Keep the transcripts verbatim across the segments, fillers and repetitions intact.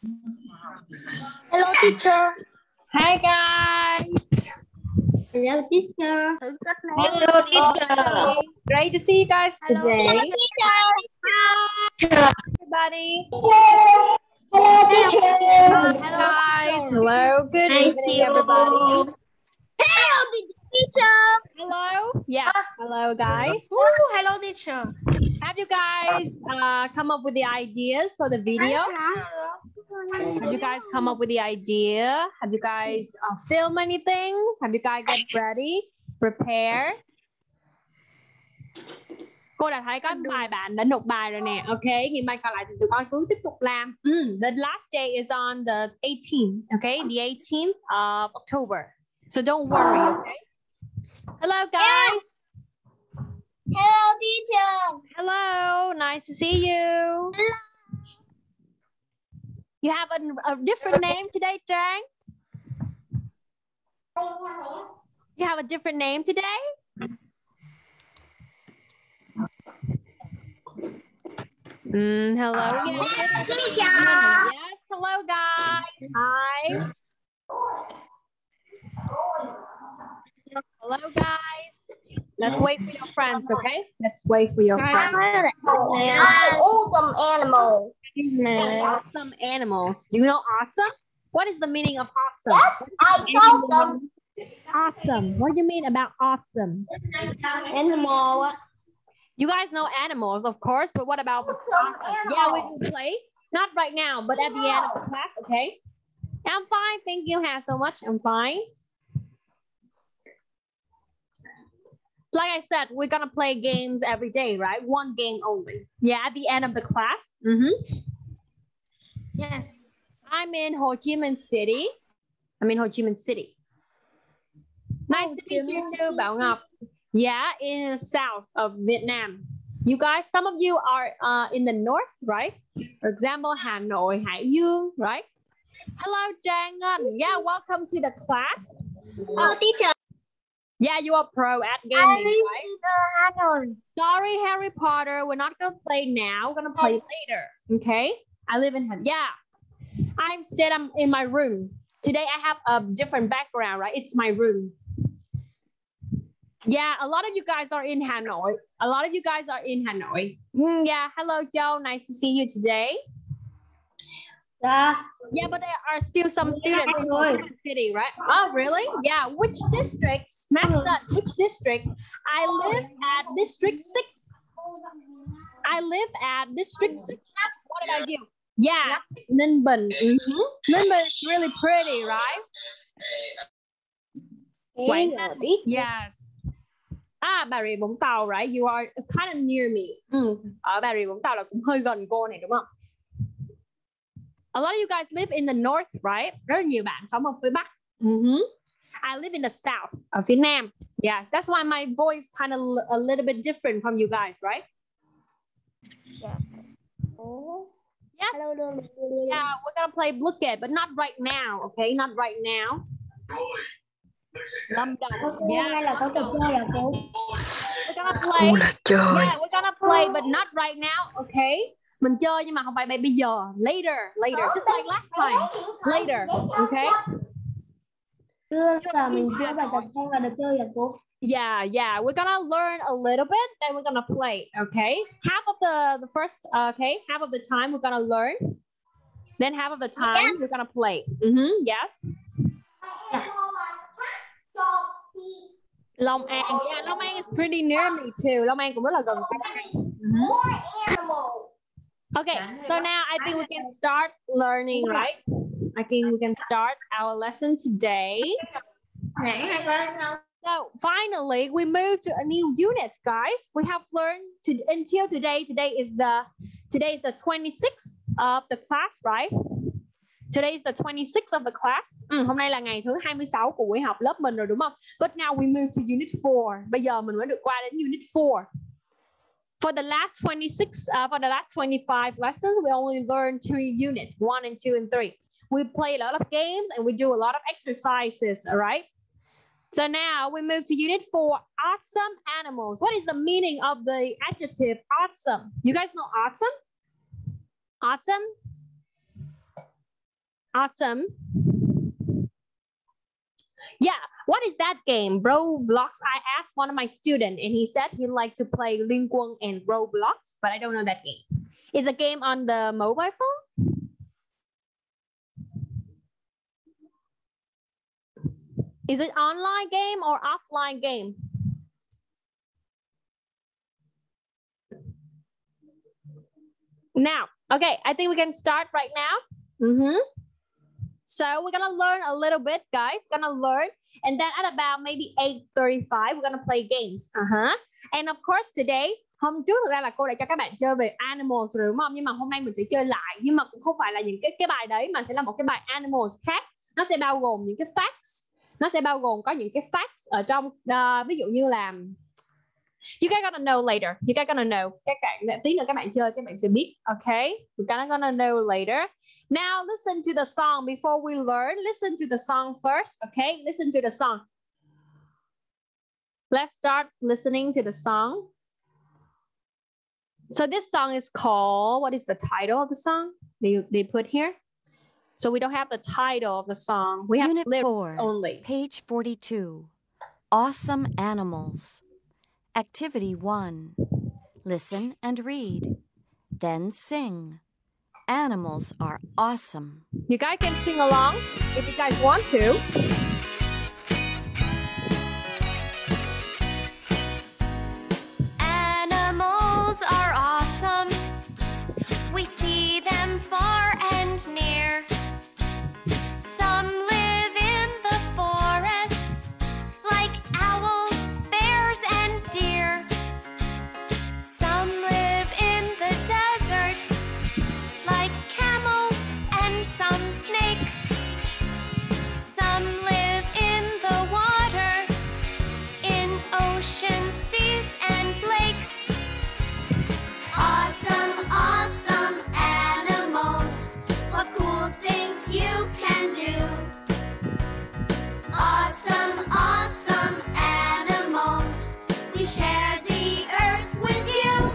Hello, teacher. Hi, guys. Hello, teacher. Hello, teacher. Great to see you guys today. Hello, teacher. Hi, everybody. Hello, teacher. Hi, guys. Hello. Good evening, everybody. Hello, teacher. Hello. Yes. Hello, guys. Oh, hello, teacher. Have you guys uh, come up with the ideas for the video? Have you guys come up with the idea? Have you guys uh, filmed anything? Have you guys get ready? Prepare? Cô đã thấy có bài bạn đã nộp bài rồi nè. Ok, ngày mai còn lại thì tụi con cứ tiếp tục làm. Mm, the last day is on the eighteenth. Okay, the eighteenth of October. So don't worry. Okay. Hello, guys. Yes. Hello, teacher. Hello. Nice to see you. Hello. You have a, a different name today, Trang? You have a different name today? Mm, hello. Yes. Yes. Hello, guys. Hi. Hello, guys. Let's wait for your friends, okay? Let's wait for your friends. Yes. Awesome animal. Awesome animals. You know awesome? What is the meaning of awesome? Yes, I told them. Awesome. What do you mean about awesome? Animal. You guys know animals, of course, but what about awesome? Yeah, we will play. Not right now, but at the end of the class, okay? I'm fine. Thank you, Hannah, so much. I'm fine. Like I said, we're gonna play games every day, right? One game only. Yeah, at the end of the class. Mm-hmm. Yes. I'm in Ho Chi Minh City. I'm in Ho Chi Minh City. Nice Ho to Chi meet you Minh too, Bảo Ngọc. Yeah, in the south of Vietnam. You guys, some of you are uh, in the north, right? For example, Hà Nội, Hải Dương, right? Hello, Trang Ngân. Yeah, welcome to the class. Hello, teacher. Yeah, you are pro at gaming, I live right? in uh, Hanoi. Sorry, Harry Potter. We're not gonna play now. We're gonna play later. Okay? I live in yeah. I'm sit. I'm in my room today. I have a different background, right? It's my room. Yeah, a lot of you guys are in Hanoi. A lot of you guys are in Hanoi. Mm, yeah. Hello, Joe. Nice to see you today. Yeah. Yeah, but there are still some students in the city, right? Oh, really? Yeah. Which district? Max, which district? I live at District Six. I live at District Six. What about you? Yeah, Ninh Bình. Mm-hmm. Ninh Bình is really pretty, right? Quảng Ninh. Yes. À, Bà Rịa Vũng Tàu, right? You are kind of near me. Ừ. Ở Bà Rịa Vũng Tàu là cũng hơi gần cô này, đúng không? A lot of you guys live in the north, right? Rất là nhiều bạn sống ở phía Bắc. Mm-hmm. I live in the south, ở phía Nam. Yes, that's why my voice kind of a little bit different from you guys, right? Yeah. Oh. Yes. Yeah, we're gonna play Blooket, but not right now, okay? Not right now. Lâm Đồng. Yeah, Lâm Đồng. We're gonna play. Yeah, we're gonna play, but not right now, okay? Mình chơi nhưng mà không phải bây giờ. Later, later, just like last time. Later, okay? Chưa là mình chưa bài tập xong là được chơi à cô? Yeah, yeah, we're gonna learn a little bit, then we're gonna play, okay? Half of the, the first, uh, okay, half of the time we're gonna learn, then half of the time yes. we're gonna play. Mm-hmm, yes? Yes. Long An, yeah, Long An is pretty near me too. Long An cũng rất là gần. Mm-hmm. Okay, so now I think we can start learning, right? I think we can start our lesson today. So finally, we moved to a new unit, guys. We have learned to, until today. Today is the today is the twenty-sixth of the class, right? Today is the twenty-sixth of the class. Ừ, hôm nay là ngày thứ hai mươi sáu của buổi học lớp mình rồi đúng không? But now we move to unit four. Bây giờ mình mới được qua đến unit four. For the last twenty-six, uh, for the last twenty-five lessons, we only learned two units, one and two and three. We play a lot of games and we do a lot of exercises, all right? So now we move to unit four, awesome animals. What is the meaning of the adjective awesome? You guys know awesome? Awesome? Awesome. Yeah, what is that game? Roblox. I asked one of my students and he said he liked to play Liên Quân and Roblox, but I don't know that game. It's a game on the mobile phone? Is it online game or offline game? Now, okay, I think we can start right now. Mm-hmm. So we're gonna learn a little bit, guys. Gonna learn, and then at about maybe eight thirty-five, we're gonna play games. Uh-huh. And of course today, hôm trước thực ra là cô đã cho các bạn chơi về animals rồi đúng không? Nhưng mà hôm nay mình sẽ chơi lại, nhưng mà cũng không phải là những cái cái bài đấy mà sẽ là một cái bài animals khác. Nó sẽ bao gồm những cái facts. Nó sẽ bao gồm có những cái facts ở trong, uh, ví dụ như là you guys gonna know later. You guys gonna know. Các bạn tí nữa các bạn chơi các bạn sẽ biết. Okay, we're gonna gonna know later. Now listen to the song before we learn. Listen to the song first. Okay, listen to the song. Let's start listening to the song. So this song is called, what is the title of the song? They they put here. So we don't have the title of the song. We have Unit lyrics four, only. Page forty-two. Awesome animals. Activity one. Listen and read. Then sing. Animals are awesome. You guys can sing along if you guys want to. Animals are awesome. We see them far and near. Some live in the forest, like owls, bears, and deer. Some live in the desert, like camels and some snakes. Some live in the water, in oceans, seas, and lakes. Awesome, awesome animals. What cool things you can do. Awesome, awesome animals. We share the earth with you.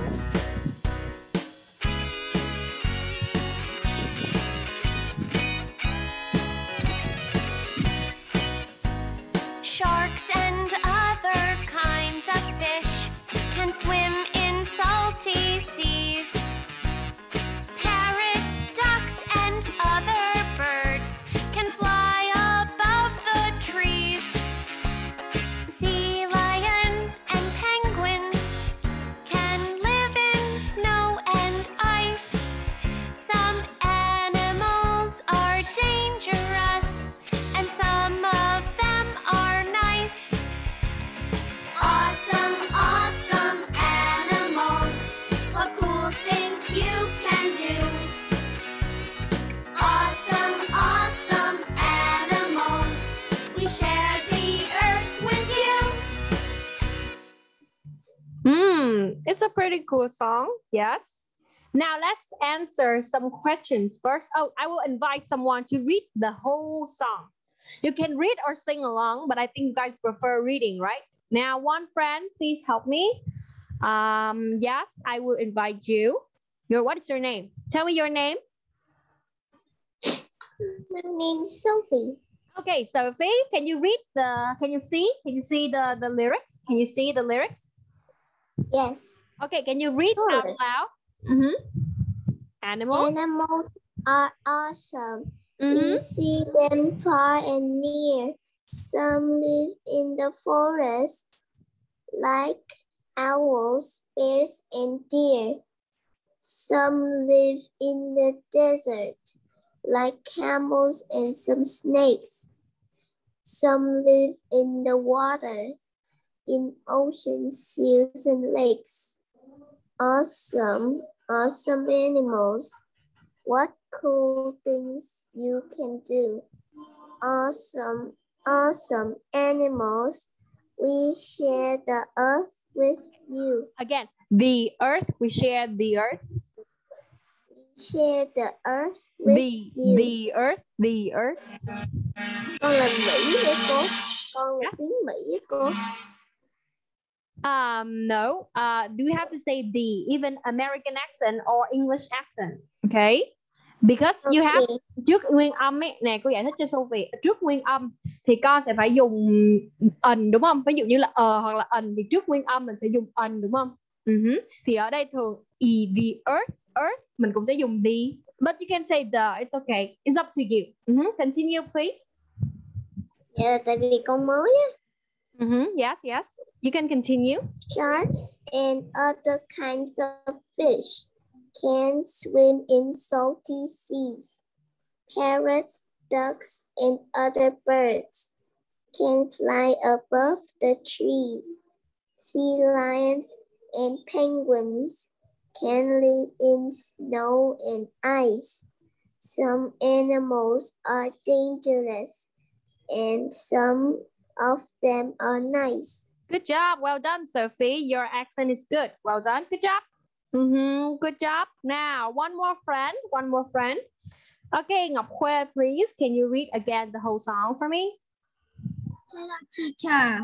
Sharks and other kinds of fish can swim in salty seas. Parrots, ducks, and other birds can fly above the trees. Sea lions and penguins can live in snow and ice. Some animals are dangerous, and some of them are nice. Awesome, awesome animals. What cool things you can do. Awesome, awesome animals. We share the earth with you. Hmm, it's a pretty cool song. Yes. Now let's answer some questions first. Oh, I will invite someone to read the whole song. You can read or sing along, but I think you guys prefer reading, right? Now, one friend, please help me. Um, yes, I will invite you. Your, what is your name? Tell me your name. My name's Sophie. Okay, Sophie, can you read the, can you see? Can you see the, the lyrics? Can you see the lyrics? Yes. Okay, can you read Sure. out loud? Mm-hmm. Animals. Animals are awesome. Mm-hmm. We see them far and near. Some live in the forest, like owls, bears, and deer. Some live in the desert, like camels and some snakes. Some live in the water, in oceans, seas, and lakes. Awesome, awesome animals. What cool things you can do. Awesome, awesome animals. We share the earth with you. Again, the earth, we share the earth. We share the earth with The, you. the earth, the earth. Con là Mỹ đấy cô. Con là tiếng Mỹ đấy cô. Um, no, uh, do you have to say the, even American accent or English accent? Okay. Because you have Okay. trước nguyên âm ấy, nè cô giải thích cho Sophie. Trước nguyên âm thì con sẽ phải dùng ần đúng không? Ví dụ như là ờ hoặc là ần thì trước nguyên âm mình sẽ dùng ần đúng không? Uh-huh. Thì ở đây thường e the earth, earth mình cũng sẽ dùng the, but you can say the, it's okay. It's up to you. Uh-huh. Continue please. Dạ, tại vì con mới á. Uh-huh. Yes, yes. You can continue. Sharks and other kinds of fish can swim in salty seas. Parrots, ducks, and other birds can fly above the trees. Sea lions and penguins can live in snow and ice. Some animals are dangerous, and some of them are nice. Good job. Well done, Sophie. Your accent is good. Well done. Good job. Mm-hmm. Good job. Now, one more friend. One more friend. Okay, Ngọc Khuê, please. Can you read again the whole song for me? Hello, teacher.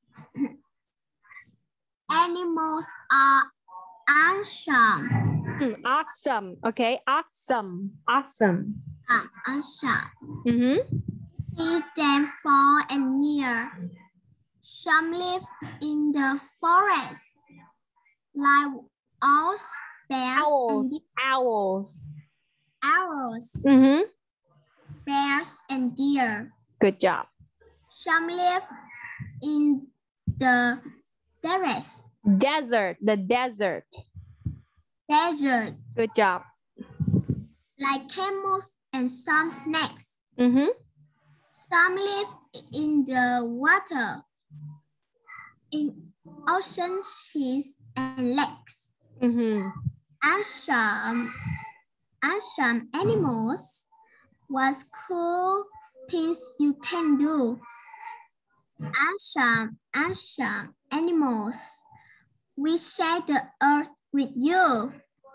Animals are awesome. Mm, awesome. Okay, awesome. Awesome. Um, awesome. Mm-hmm. See them far and near. Some live in the forest, like owls, bears, Owls. and Owls. owls, Mm-hmm. bears, and deer. Good job. Some live in the deserts, Desert. The desert. desert, Good job. like camels and some snakes. Mm-hmm. Some live in the water, in ocean, seas, and lakes. Mm-hmm. And some, and some animals was cool things you can do. And some, and some animals we share the earth with you.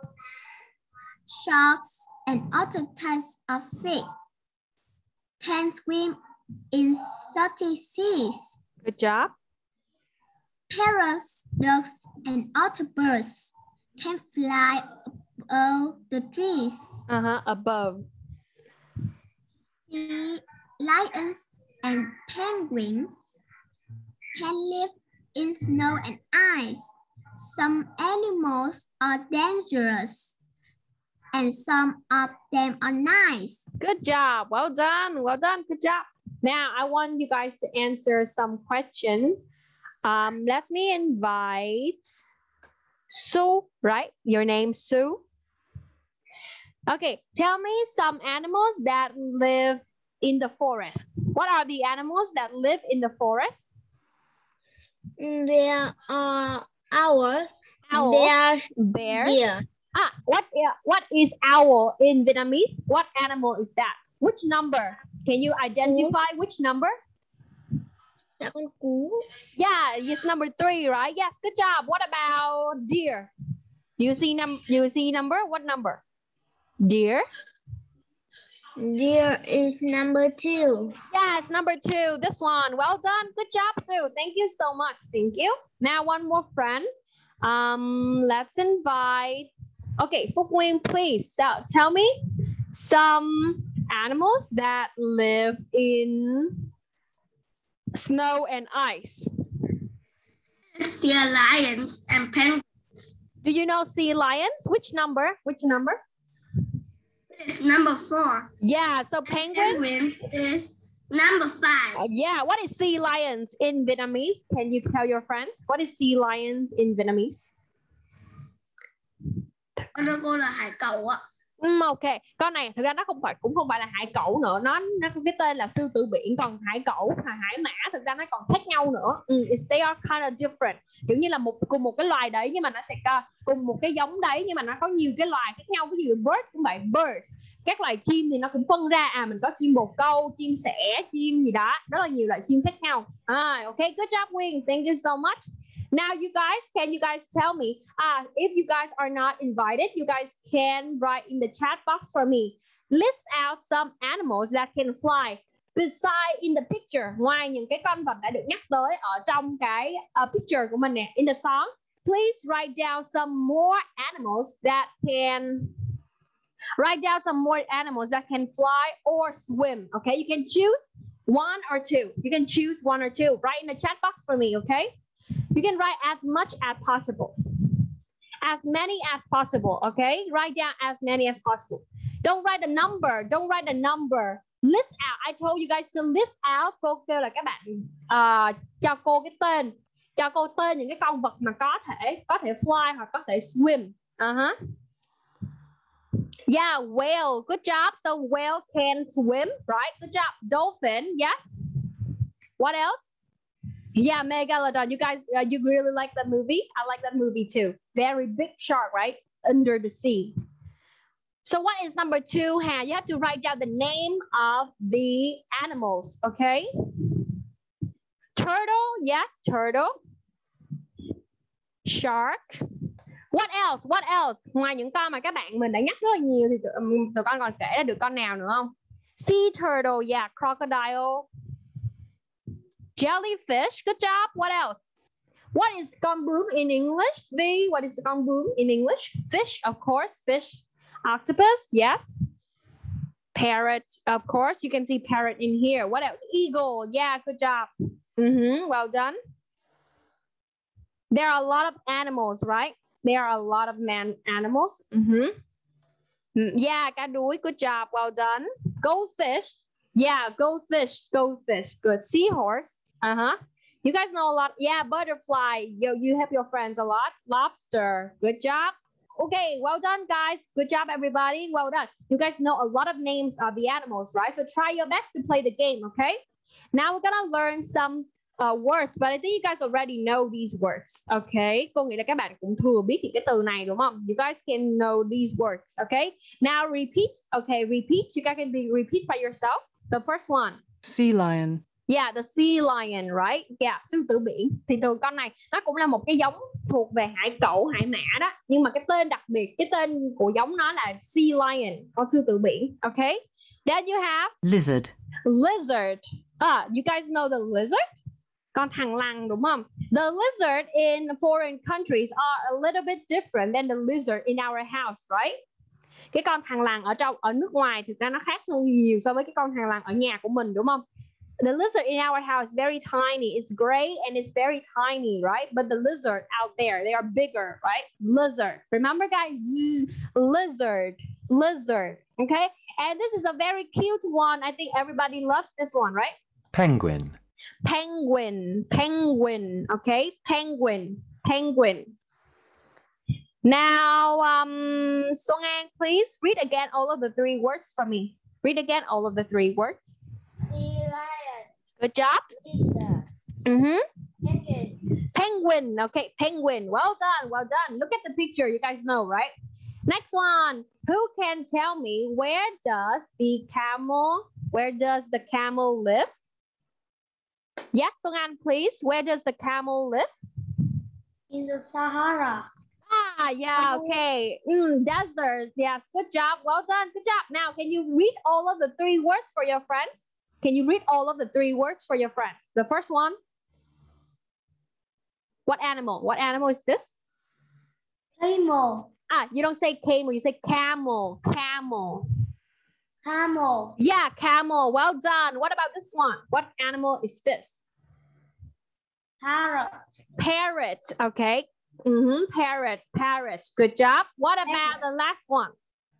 Sharks and other kinds of fish can swim in salty seas. Good job. Parrots, ducks, and other birds can fly above the trees. Uh-huh. Above. Sea lions and penguins can live in snow and ice. Some animals are dangerous, and some of them are nice. Good job. Well done. Well done. Good job. Now, I want you guys to answer some question. Um, let me invite Sue, right? Your name, Sue. Okay, tell me some animals that live in the forest. What are the animals that live in the forest? There are owls, Owls, bears, bears. deer. Ah, what, uh, what is owl in Vietnamese? What animal is that? Which number? Can you identify which number? Là con cú. Yeah, it's number three, right? Yes, good job. What about deer? You see num you see number? What number? Deer? Deer is number two. Yes, number two. This one. Well done. Good job, Sue. Thank you so much. Thank you. Now one more friend. Um, let's invite. Okay, Phúc Nguyên, please. So tell me some animals that live in snow and ice. Sea lions and penguins. Do you know sea lions? Which number? Which number? It's number four. Yeah, so penguins. Penguins is number five. Uh, yeah, what is sea lions in Vietnamese? Can you tell your friends? What is sea lions in Vietnamese? Con thưa cô là hải cẩu ạ. Um, ok, con này thực ra nó không phải cũng không phải là hải cẩu nữa, nó nó có cái tên là sư tử biển, còn hải cẩu, hải, hải mã thực ra nó còn khác nhau nữa. Um, they are kind of different. Kiểu như là một cùng một cái loài đấy nhưng mà nó sẽ có cùng một cái giống đấy nhưng mà nó có nhiều cái loài khác nhau. Ví dụ bird cũng vậy, bird. Các loài chim thì nó cũng phân ra, à mình có chim bồ câu, chim sẻ, chim gì đó, rất là nhiều loại chim khác nhau. Ah, okay, good job Nguyên, thank you so much. Now you guys, can you guys tell me, ah, if you guys are not invited, you guys can write in the chat box for me. List out some animals that can fly beside in the picture. Ngoài những cái con vật đã được nhắc tới ở trong cái uh, picture của mình nè, in the song, please write down some more animals that can Write down some more animals that can fly or swim. Okay, you can choose one or two. You can choose one or two. Write in the chat box for me. Okay, you can write as much as possible, as many as possible. Okay, write down as many as possible. Don't write the number. Don't write the number. List out. I told you guys to list out. Cô kêu là các bạn uh, cho cô cái tên, cho cô tên những cái con vật mà có thể có thể fly hoặc có thể swim. Uh-huh. Yeah, whale. Good job. So whale can swim, right? Good job. Dolphin. Yes. What else? Yeah, Megalodon. You guys, uh, you really like that movie? I like that movie too. Very big shark, right? Under the sea. So what is number two, Hà? You have to write down the name of the animals, okay? Turtle, yes, turtle. Shark. What else? What else? Ngoài những con mà các bạn mình đã nhắc rất là nhiều thì tụi, tụi con còn kể ra được con nào nữa không? Sea turtle, yeah, crocodile. Jellyfish, good job. What else? What is con bướm in English? V, what is con bướm in English? Fish, of course, fish. Octopus, yes. Parrot, of course. You can see parrot in here. What else? Eagle, yeah, good job. Mm-hmm, well done. There are a lot of animals, right? There are a lot of man animals. Mm-hmm. Yeah, cá đuối, good job, well done. Goldfish, yeah, goldfish, goldfish, good. Seahorse, uh-huh. You guys know a lot. Yeah, butterfly, you, you help your friends a lot. Lobster, good job. Okay, well done, guys. Good job, everybody. Well done. You guys know a lot of names of the animals, right? So try your best to play the game, okay? Now we're gonna learn some uh, words, but I think you guys already know these words, okay? Cô nghĩ là các bạn cũng thừa biết những cái từ này đúng không? You guys can know these words, okay? Now repeat, okay? Repeat. You guys can be repeat by yourself. The first one. Sea lion. Yeah, the sea lion, right? Yeah, sư tử biển. Thì từ con này nó cũng là một cái giống thuộc về hải cẩu, hải mã đó. Nhưng mà cái tên đặc biệt, cái tên của giống nó là sea lion, con sư tử biển. Okay. Then you have lizard. Lizard. Ah, you guys know the lizard? Con thằn lằn đúng không? The lizard in foreign countries are a little bit different than the lizard in our house, right? Cái con thằn lằn ở trong ở nước ngoài thực ra nó khác hơn nhiều so với cái con thằn lằn ở nhà của mình đúng không? The lizard in our house is very tiny. It's gray and it's very tiny, right? But the lizard out there, they are bigger, right? Lizard. Remember, guys? Zzz, lizard. Lizard. Okay? And this is a very cute one. I think everybody loves this one, right? Penguin. Penguin. Penguin. Okay? Penguin. Penguin. Now, um, Song An, please read again all of the three words for me. Read again all of the three words. Sea lion. Good job. Lizard. Mm-hmm. Penguin. Penguin. Okay, penguin. Well done. Well done. Look at the picture. You guys know, right? Next one. Who can tell me where does the camel, where does the camel live? Yes, Songan, please. Where does the camel live? In the Sahara. Ah, yeah, okay. Mm, desert. Yes, good job. Well done. Good job. Now, can you read all of the three words for your friends? Can you read all of the three words for your friends? The first one. What animal? What animal is this? Camel. Ah, you don't say camel, you say camel. Camel. Camel. Yeah, camel. Well done. What about this one? What animal is this? Parrot. Parrot. Okay. Mm-hmm. Parrot. Parrot. Good job. What about the last one?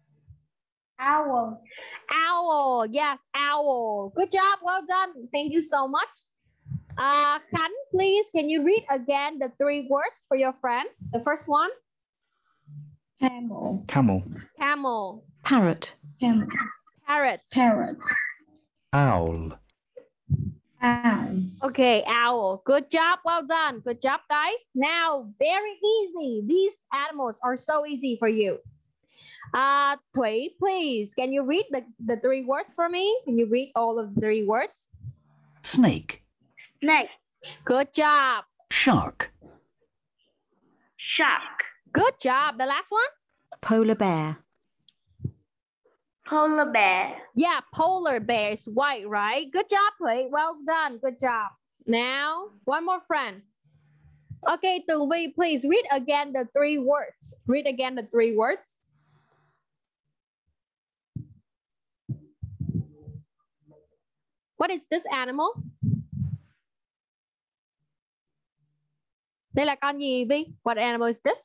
Owl. Owl. Yes, owl. Good job. Well done. Thank you so much. Uh, Khan, please, can you read again the three words for your friends? The first one. Camel. Camel. Camel. Parrot. Camel. Parrot. Parrot. Owl. Owl. Okay, owl. Good job. Well done. Good job, guys. Now, very easy. These animals are so easy for you. Uh, Thuy, please, can you read the, the three words for me? Can you read all of the three words? Snake. Snake. Good job. Shark. Shark. Good job. The last one? Polar bear. Polar bear. Yeah, polar bear is white, right? Good job, Thuy. Well done. Good job. Now, one more friend. Okay, Tường Vi, please read again the three words. Read again the three words. What is this animal? Đây là con gì Vi? What animal is this?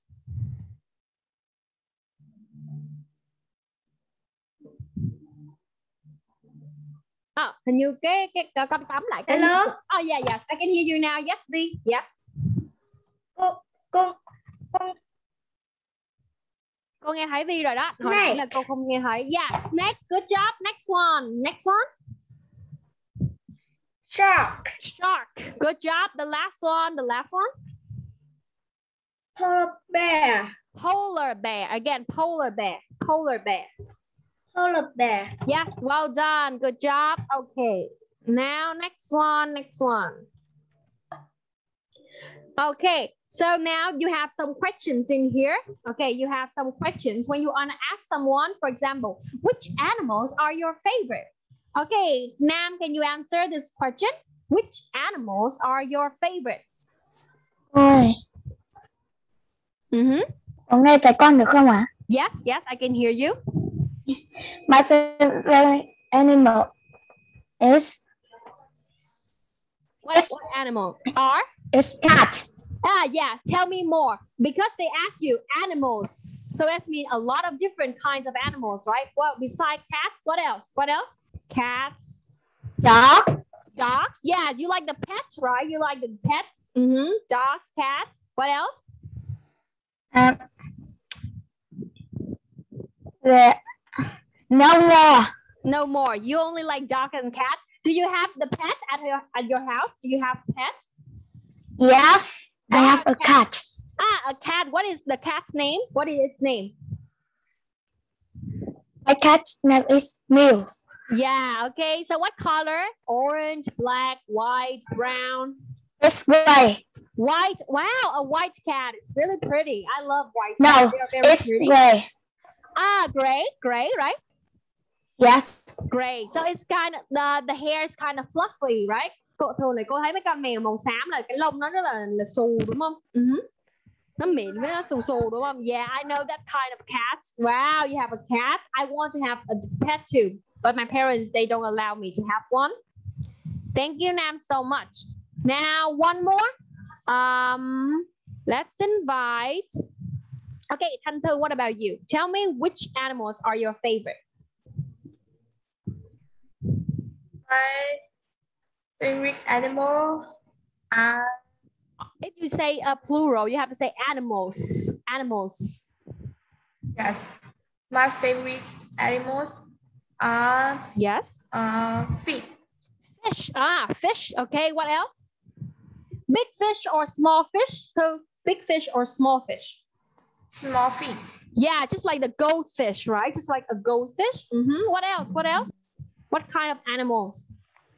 À, hình như cái cái con tắm lại cái. Hello. Oh yeah, yes, I can hear you now. Yes, Vi. Yes. Cô cô con Cô nghe thấy Vi rồi đó. Hồi Snake. nãy là cô không nghe thấy. Yeah, snake. Good job. Next one. Next one. shark, Shark. Good job. The last one. The last one. polar bear, Polar bear. Again, polar bear. Polar bear. polar bear, Yes, well done. Good job. Okay. Now next one. Next one. Okay. So now you have some questions in here. Okay, you have some questions when you want to ask someone, for example, which animals are your favorite? Okay, Nam, can you answer this question? Which animals are your favorite? ôi, Mm-hmm. có nghe thấy con được không ạ? Yes, yes, I can hear you. My favorite animal is What, what animal are? is cat. Ah, yeah, tell me more. Because they ask you animals. So that means a lot of different kinds of animals, right? Well, besides cats, what else? What else? Cats. Dog, Dogs. Yeah, you like the pets, right? You like the pets. Mm-hmm. Dogs, cats. What else? um, the, no more. No more. You only like dog and cat. Do you have the pet at your at your house? Do you have pets? Yes, I have a cat. Ah, a cat. What is the cat's name? What is its name? My cat's name is Mew. Yeah, okay. So what color? Orange, black, white, brown. It's gray. White. Wow, a white cat. It's really pretty. I love white No, cats. They're very it's pretty. gray. Ah, gray, gray, right? Yes. Gray. So it's kind of the the hair is kind of fluffy, right? Cô thường này cô thấy mấy con mèo màu xám là cái lông nó rất là là xù đúng không? Uh-huh. Nó mịn với nó xù xù đúng không? Yeah, I know that kind of cats. Wow, you have a cat. I want to have a pet too, but my parents they don't allow me to have one. Thank you, Nam, so much. Now one more. Um, let's invite. Okay, Thanh Thư, what about you? Tell me which animals are your favorite? My favorite animal are If you say a plural, you have to say animals. Animals. yes. My favorite animals are Yes. uh fish. Fish. Ah, fish. Okay, what else? Big fish or small fish? So big fish or small fish? Small fish. Yeah, just like the goldfish, right? Just like a goldfish. Mm-hmm. What else? What else? What kind of animals?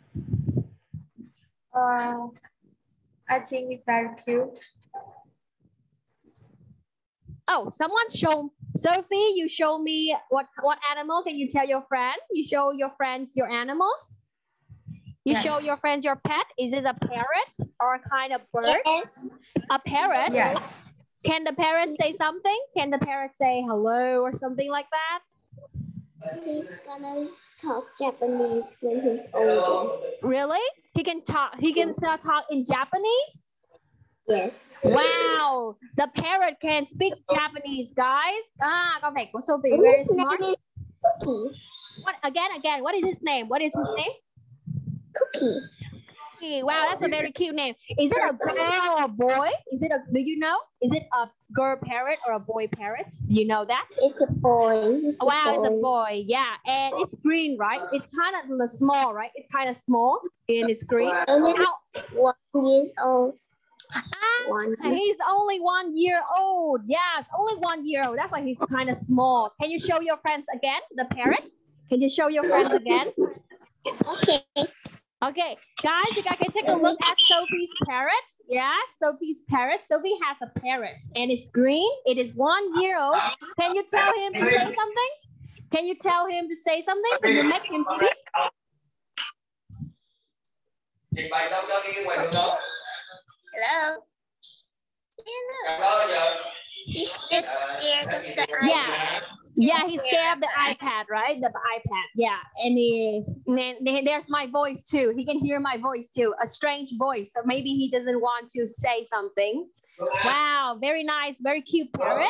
Uh, I think it's very cute. Oh, someone show Sophie. You show me what what animal? Can you tell your friend? You show your friends your animals. You Yes. show your friends your pet. Is it a parrot or a kind of bird? Yes. A parrot. Yes. Can the parrot say something? Can the parrot say hello or something like that? He's gonna talk Japanese when he's older. Really? He can talk. He can still talk in Japanese. Yes. Wow, the parrot can speak Japanese, guys. Ah, con vẹt của Sophie very smart. Cookie. What again? Again? What is his name? What is his name? Cookie. Cookie. Wow, that's a very cute name. Is it a girl or a boy? Is it a? Do you know? Is it a girl parrot or a boy parrot? You know that? It's a boy. It's a Wow, boy. it's a boy. Yeah, and it's green, right? It's kind of small, right? It's kind of small and it's green. And it's Ow. one years old. Ah, One. he's only one year old. Yes, only one year old. That's why he's kind of small. Can you show your friends again, the parrots? Can you show your friends again? Okay. Okay, guys, you guys can take a look at Sophie's parrots. Yeah, Sophie's parrot. Sophie has a parrot and it's green. It is one year old. Can you tell him to say something? Can you tell him to say something? Can you make him speak? Hello. He's just scared of the Yeah. iPad. Yeah, he's scared of the iPad, right? The iPad. Yeah, and he, and there's my voice too. He can hear my voice too. A strange voice, so maybe he doesn't want to say something. Wow, very nice, very cute parrot.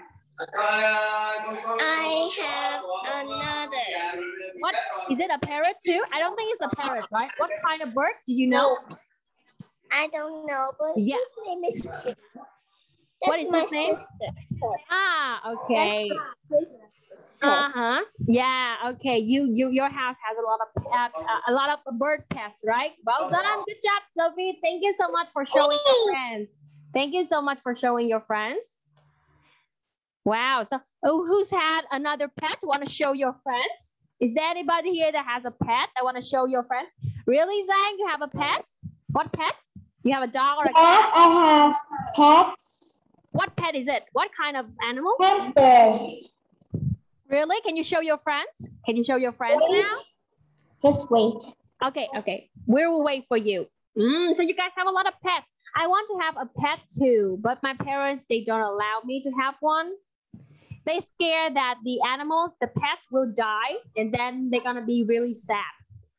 I have another. What is it? A parrot too? I don't think it's a parrot, right? What kind of bird? Do you know? I don't know, but Yeah. his name is Chip. That's What is my his name? sister. Ah, okay. That's my sister's pet. Uh huh. Yeah. Okay. You, you, your house has a lot of pet, uh, a lot of bird pets, right? Well done. Good job, Sophie. Thank you so much for showing your friends. Thank you so much for showing your friends. Wow. So, oh, who's had another pet? Want to show your friends? Is there anybody here that has a pet that want to show your friends? Really, Zhang? You have a pet? What pet? You have a dog or a cat? I have pets, What pet is it? What kind of animal? hamsters. Really? Can you show your friends? Can you show your friends Wait. now? Just wait. Okay, okay. We will wait for you. Mm, so you guys have a lot of pets. I want to have a pet too, but my parents, they don't allow me to have one. They scare that the animals, the pets will die and then they're gonna be really sad.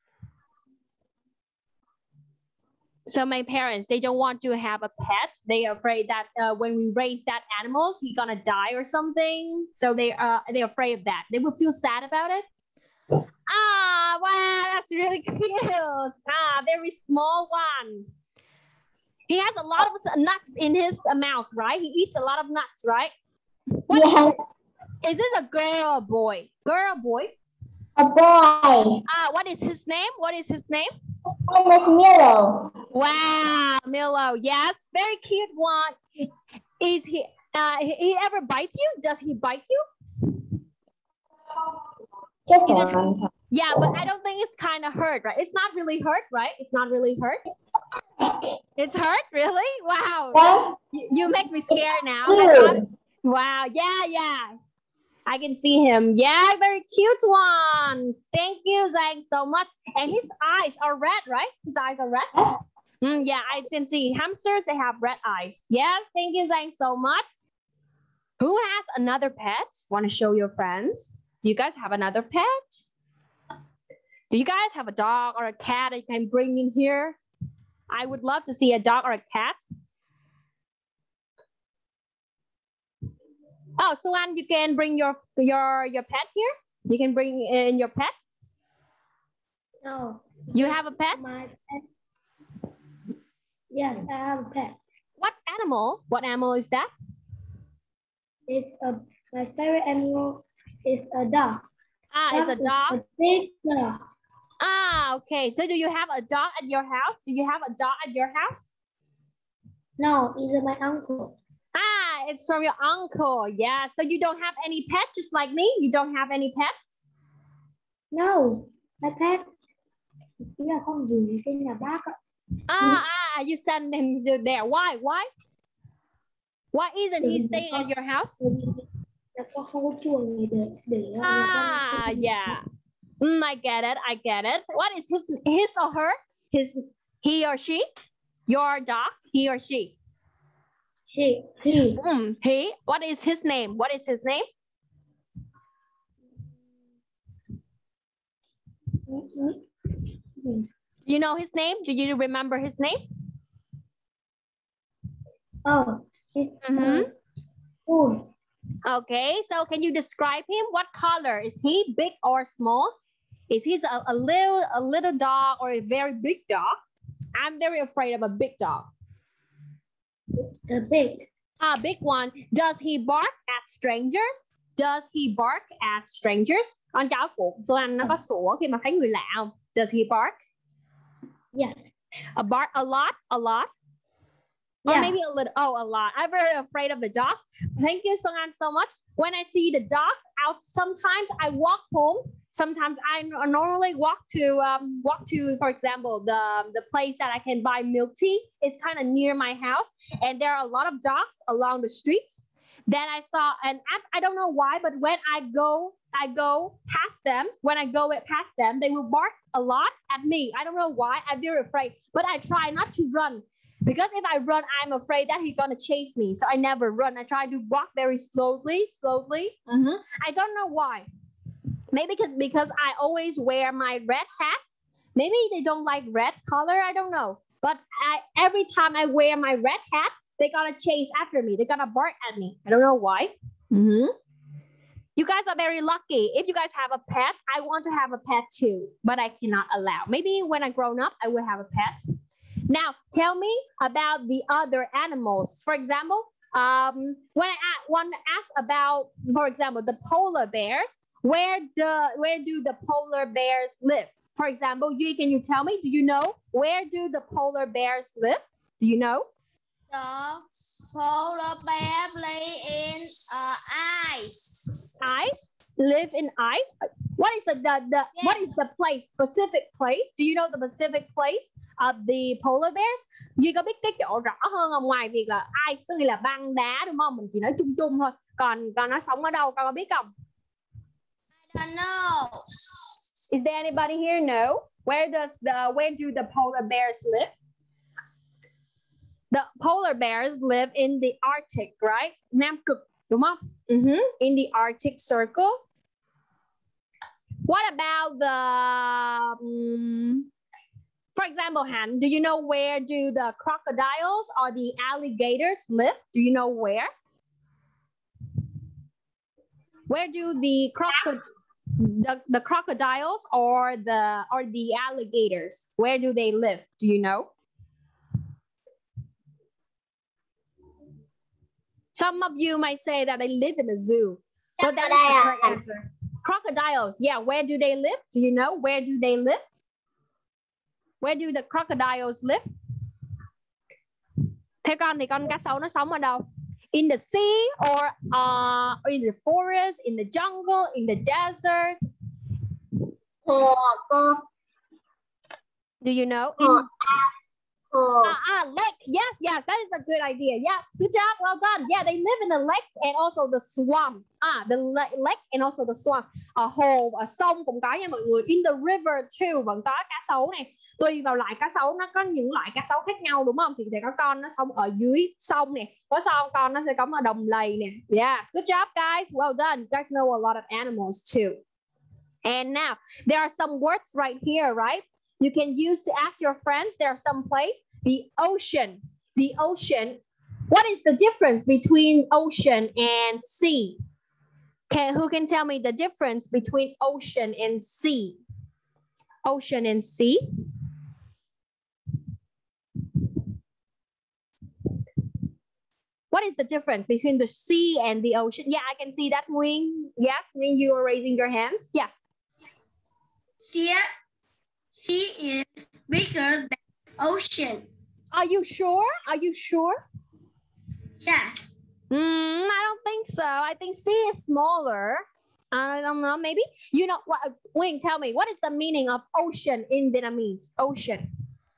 So my parents, they don't want to have a pet. They are afraid that uh, when we raise that animals, he's gonna die or something. So they are uh, they're afraid of that. They will feel sad about it. Ah, wow, that's really cute. Ah, very small one. He has a lot of nuts in his mouth, right? He eats a lot of nuts, right? What Yes, is this, a girl or boy? Girl or boy? a boy. Ah, what is his name? What is his name? His name is Milo. Wow, Milo. Yes, very cute one. Is he? Uh, he he ever bites you? Does he bite you? Just Is it- one time. Yeah, but I don't think it's kind of hurt, right? It's not really hurt, right? It's not really hurt. It's hurt, really? Wow. Yes, You, you make me scared now. Oh my God. good. Wow. Yeah, yeah. I can see him. Yeah, very cute one. Thank you, Zhang, so much. And his eyes are red, right? His eyes are red. Yes. Mm, yeah, I can see hamsters, they have red eyes. Yes, thank you, Zhang, so much. Who has another pet? Want to show your friends? Do you guys have another pet? Do you guys have a dog or a cat that you can bring in here? I would love to see a dog or a cat. Oh, Suan, you can bring your your your pet here. You can bring in your pet. No. You have a pet? My pet. Yes, I have a pet. What animal? What animal is that? It's a my favorite animal is a dog. Ah, it's a Dog is dog. A big dog. Ah, okay. So do you have a dog at your house? Do you have a dog at your house? No, it's my uncle. Ah, it's from your uncle. Yeah. So you don't have any pets, just like me? You don't have any pets? No, my pet chính là con gì trên nhà bác ạ. Ah, ah, you send him to there. Why? Why? Why isn't he staying at your house? Là con không có chuồng gì để để Ah, yeah. Mm, I get it. I get it. What is his his or her? His he or she? Your dog? He or she? She, he, Mm, he. What is his name? What is his name? You know his name? Do you remember his name? oh, it's Mhm. cool. Okay, so can you describe him? What color? Is he big or small? Is he a, a little a little dog or a very big dog? I'm very afraid of a big dog. The big. A big one. Does he bark at strangers? Does he bark at strangers? Con chó của Tuan nó có sủa khi mà thấy người lạ không? Does he bark? Yes. A bark a lot, a lot. Or Yeah. maybe a little, oh, a lot. I'm very afraid of the dogs. Thank you, Songan, so much. When I see the dogs out, sometimes I walk home. Sometimes I n- normally walk to, um, walk to, for example, the, the place that I can buy milk tea. It's kind of near my house. And there are a lot of dogs along the streets. Then I saw, and I, I don't know why, but when I go, I go past them, when I go past them, they will bark a lot at me. I don't know why, I'm very afraid, but I try not to run. Because if I run, I'm afraid that he's gonna chase me. So I never run. I try to walk very slowly, slowly. Mm-hmm. I don't know why. Maybe because, because I always wear my red hat. Maybe they don't like red color. I don't know. But I, every time I wear my red hat, they're gonna chase after me. They're gonna bark at me. I don't know why. Mm-hmm. You guys are very lucky. If you guys have a pet, I want to have a pet too, but I cannot allow. Maybe when I grown up, I will have a pet. Now, tell me about the other animals. For example, um, when I want to ask about, for example, the polar bears, where the where do the polar bears live? For example, you can you tell me? Do you know where do the polar bears live? Do you know? The polar bear live in uh, ice. Ice? Live in ice? What is the, the, the Yeah. what is the place? Pacific place? Do you know the Pacific place of the polar bears? Duy có biết cái chỗ rõ hơn không? Ngoài việc là ice tức là băng đá đúng không? Mình chỉ nói chung chung thôi. Còn còn nó sống ở đâu? Con có biết không? I don't know. Is there anybody here? No. Where does the where do the polar bears live? The polar bears live in the Arctic, right? Nam cực, đúng không? Mm-hmm. In the Arctic Circle. What about the, um, for example, Han, do you know where do the crocodiles or the alligators live? Do you know where? Where do the crocod the, the crocodiles or the or the alligators, where do they live? Do you know? Some of you might say that they live in a zoo, but that is the correct answer. Crocodiles, yeah, where do they live? Do you know where do they live? Where do the crocodiles live? Theo con thì con cá sấu nó sống ở đâu? In the sea or uh, in the forest, in the jungle, in the desert? Hồ cô. Do you know? In, Hồ. Ah, ah, lake. Yes, yes, that is a good idea. Yes, good job. Well done. Yeah, they live in the lake and also the swamp. Ah, the lake and also the swamp. Ở hồ, ở sông cũng có nha mọi người. In the river too, vẫn có cá sấu này. Tùy vào loại cá sấu, nó có những loại cá sấu khác nhau đúng không? Thì sẽ có con nó sống ở dưới sông nè. Có sao con nó sẽ có ở đồng lầy nè. Yeah, good job guys. Well done. You guys know a lot of animals too. And now, there are some words right here, right? You can use to ask your friends. There are some place. The ocean. The ocean. What is the difference between ocean and sea? Can, who can tell me the difference between ocean and sea? Ocean and sea. What is the difference between the sea and the ocean? Yeah, I can see that, Nguyen. Yes, Nguyen, you are raising your hands. Yeah. Sea, sea is bigger than ocean. Are you sure? Are you sure? Yes. Mm, I don't think so. I think sea is smaller. I don't know. Maybe you know what? Wing, tell me what is the meaning of ocean in Vietnamese? Ocean.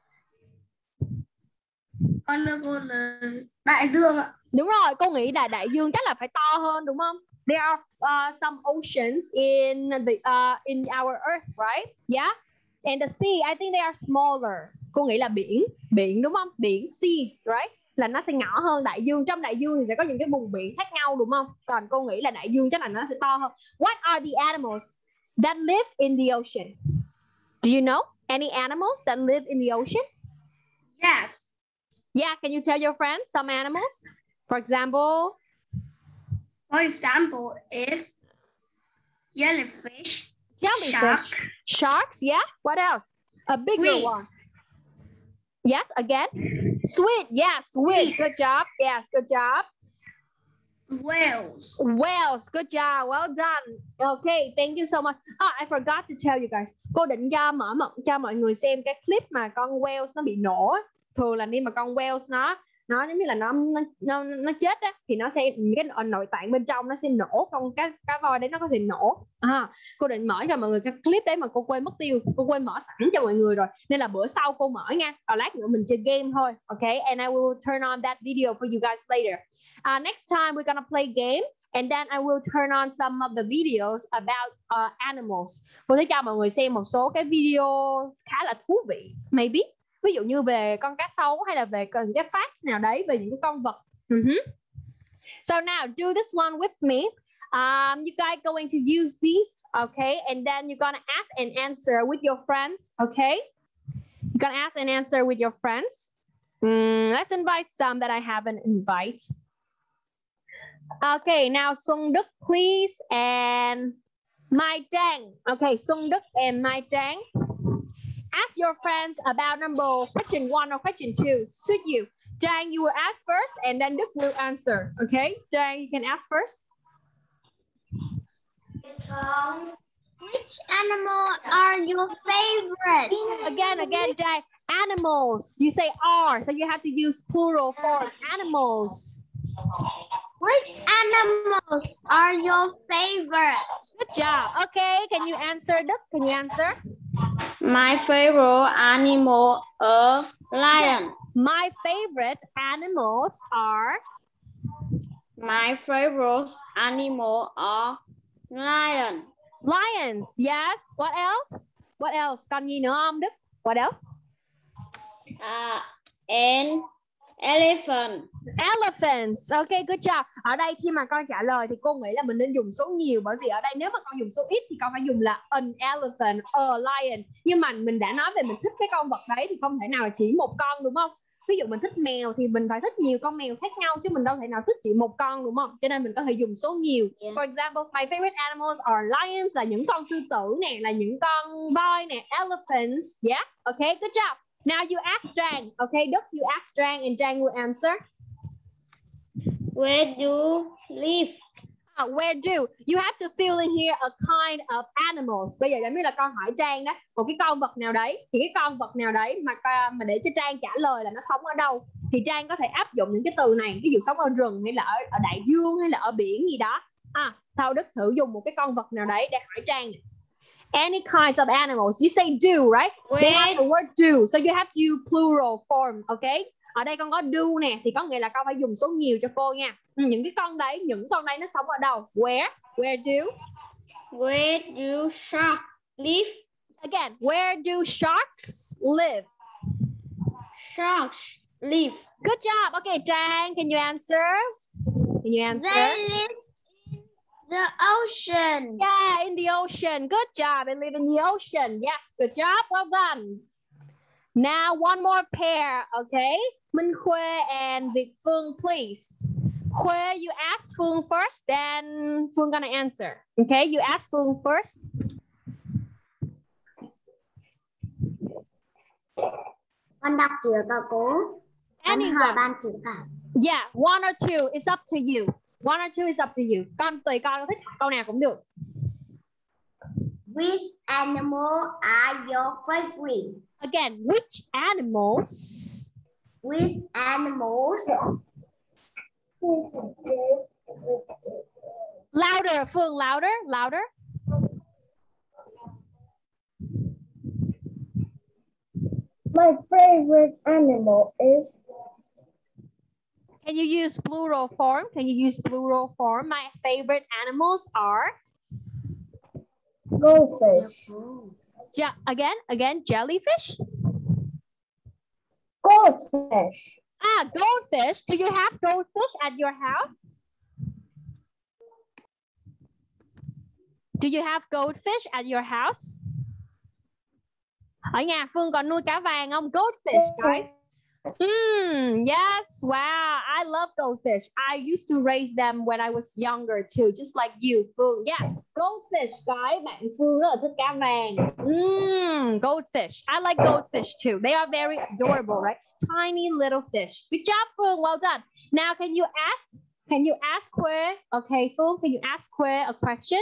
Con đưa cô là đại dương ạ. Đúng rồi, cô nghĩ là đại dương chắc là phải to hơn đúng không? There are uh, some oceans in the uh, in our earth, right? Yeah. And the sea, I think they are smaller. Cô nghĩ là biển, biển đúng không? Biển, seas, right? Là nó sẽ nhỏ hơn đại dương. Trong đại dương thì sẽ có những cái vùng biển khác nhau đúng không? Còn cô nghĩ là đại dương chắc là nó sẽ to hơn. What are the animals that live in the ocean? Do you know any animals that live in the ocean? Yes. Yeah, can you tell your friends some animals? For example, For example, is jellyfish, jellyfish, shark, sharks, yeah. What else? A bigger Squid. one. Yes, again. Squid, yeah, squid. Good job. Yes, good job. whales. Whales, good job. Well done. Okay, thank you so much. Oh, I forgot to tell you guys. Cô định cho mở một cho mọi người xem cái clip mà con whales nó bị nổ. Thường là khi mà con whales nó nó giống như là nó nó nó, nó chết á thì nó sẽ cái nội tạng bên trong nó sẽ nổ, con cá cá voi đấy nó có thể nổ. À, cô định mở cho mọi người cái clip đấy mà cô quên mất tiêu, cô quên mở sẵn cho mọi người rồi nên là bữa sau cô mở nha. Rồi lát nữa mình chơi game thôi. Okay, and I will turn on that video for you guys later. Uh, next time we're gonna play game and then I will turn on some of the videos about uh, animals. Cô sẽ cho mọi người xem một số cái video khá là thú vị. Maybe. Ví dụ như về con cá sấu hay là về những cái facts nào đấy về những cái con vật. Uh-huh. So now do this one with me. Um, you guys going to use these, okay? And then you're gonna ask and answer with your friends, okay? You're gonna ask and answer with your friends. Mm, let's invite some that I haven't invited. Okay, now Xuân Đức, please, and Mai Trang. Okay, Xuân Đức and Mai Trang. Ask your friends about number question one or question two. Suit you. Trang, you will ask first, and then Đức will answer. Okay, Trang, you can ask first. Which animal are your favorite? Again, again, Trang. Animals. You say are, so you have to use plural form. Animals. Which animals are your favorite? Good job. Okay, can you answer, Đức? Can you answer? My favorite animal is lion. My favorite animals are? My favorite animal are lion. Lions. Yes. What else? What else? Còn gì nữa không, Đức? What else? Uh, and elephant. Elephants. Okay, good job. Ở đây khi mà con trả lời thì cô nghĩ là mình nên dùng số nhiều, bởi vì ở đây nếu mà con dùng số ít thì con phải dùng là an elephant, a lion. Nhưng mà mình đã nói về mình thích cái con vật đấy thì không thể nào là chỉ một con, đúng không? Ví dụ mình thích mèo thì mình phải thích nhiều con mèo khác nhau, chứ mình đâu thể nào thích chỉ một con, đúng không? Cho nên mình có thể dùng số nhiều. Yeah. For example, my favorite animals are lions, là những con sư tử nè, là những con voi nè, elephants. Yeah, okay, good job. Now you ask Trang. Okay, Đức, you ask Trang and Trang will answer. Where do you live? Uh, where do? You have to fill in here a kind of animals. Bây giờ giống như là con hỏi Trang đó, một cái con vật nào đấy, thì cái con vật nào đấy mà mà để cho Trang trả lời là nó sống ở đâu, thì Trang có thể áp dụng những cái từ này, ví dụ sống ở rừng hay là ở, ở đại dương hay là ở biển gì đó. À, Thao Đức thử dùng một cái con vật nào đấy để hỏi Trang này. Any kinds of animals. You say do, right? Where? They have the word do, so you have to use plural form, okay? Ở đây con có do nè, thì có nghĩa là con phải dùng số nhiều cho cô nha. Những cái con đấy, những con đấy nó sống ở đâu? Where? Where do? Where do sharks live? Again, where do sharks live? Sharks live. Good job. Okay, Trang, can you answer? Can you answer? They live in the ocean. Yeah, in the ocean. Good job. They live in the ocean. Yes, good job. Well done. Now, one more pair, okay? Minh Khuê and Việt Phương, please. Khuê, you ask Phương first, then Phương gonna answer. Okay, you ask Phương first. Con đọc chưa cả cô? Con hỏi Anyone. ban chưa cả? Yeah, one or two, it's up to you. One or two is up to you. Con tùy con thích câu nào cũng được. Which animal are your favorite? Again, which animals? Which animals? Louder, Phương, louder, louder. My favorite animal is Can you use plural form? Can you use plural form? My favorite animals are? goldfish. Yeah, again, again, jellyfish. Goldfish. Ah, goldfish. Do you have goldfish at your house? Do you have goldfish at your house? Ở nhà Phương có nuôi cá vàng không? Goldfish, guys. Mm, yes, wow, I love goldfish. I used to raise them when I was younger too, just like you, Phương. Yeah, goldfish, guys. Bạn Phương rất là thích cá vàng. Mm, goldfish. I like goldfish too. They are very adorable, right? Tiny little fish. Good job, Phương. Well done. Now, can you ask? Can you ask Khuê? Okay, Phương, can you ask Khuê a question?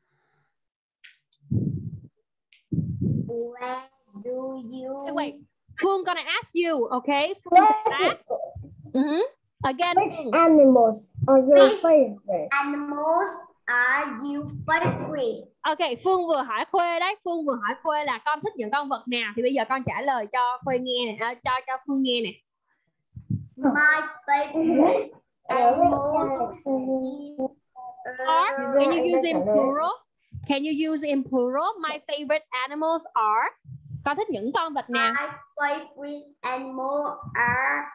Where do you? Wait, wait. Phương gonna ask you, okay? Phương sẽ ask. Mm-hmm. Again. Which animals are your favorite? Animals are you favorite? Ok, Phương vừa hỏi Khuê đấy. Phương vừa hỏi Khuê là con thích những con vật nào. Thì bây giờ con trả lời cho Khuê nghe này, à, cho cho Phương nghe này. My favorite animal is Are? Can you use in plural? Can you use in plural? My favorite animals are? Con thích những con vật nào? My favorite animal are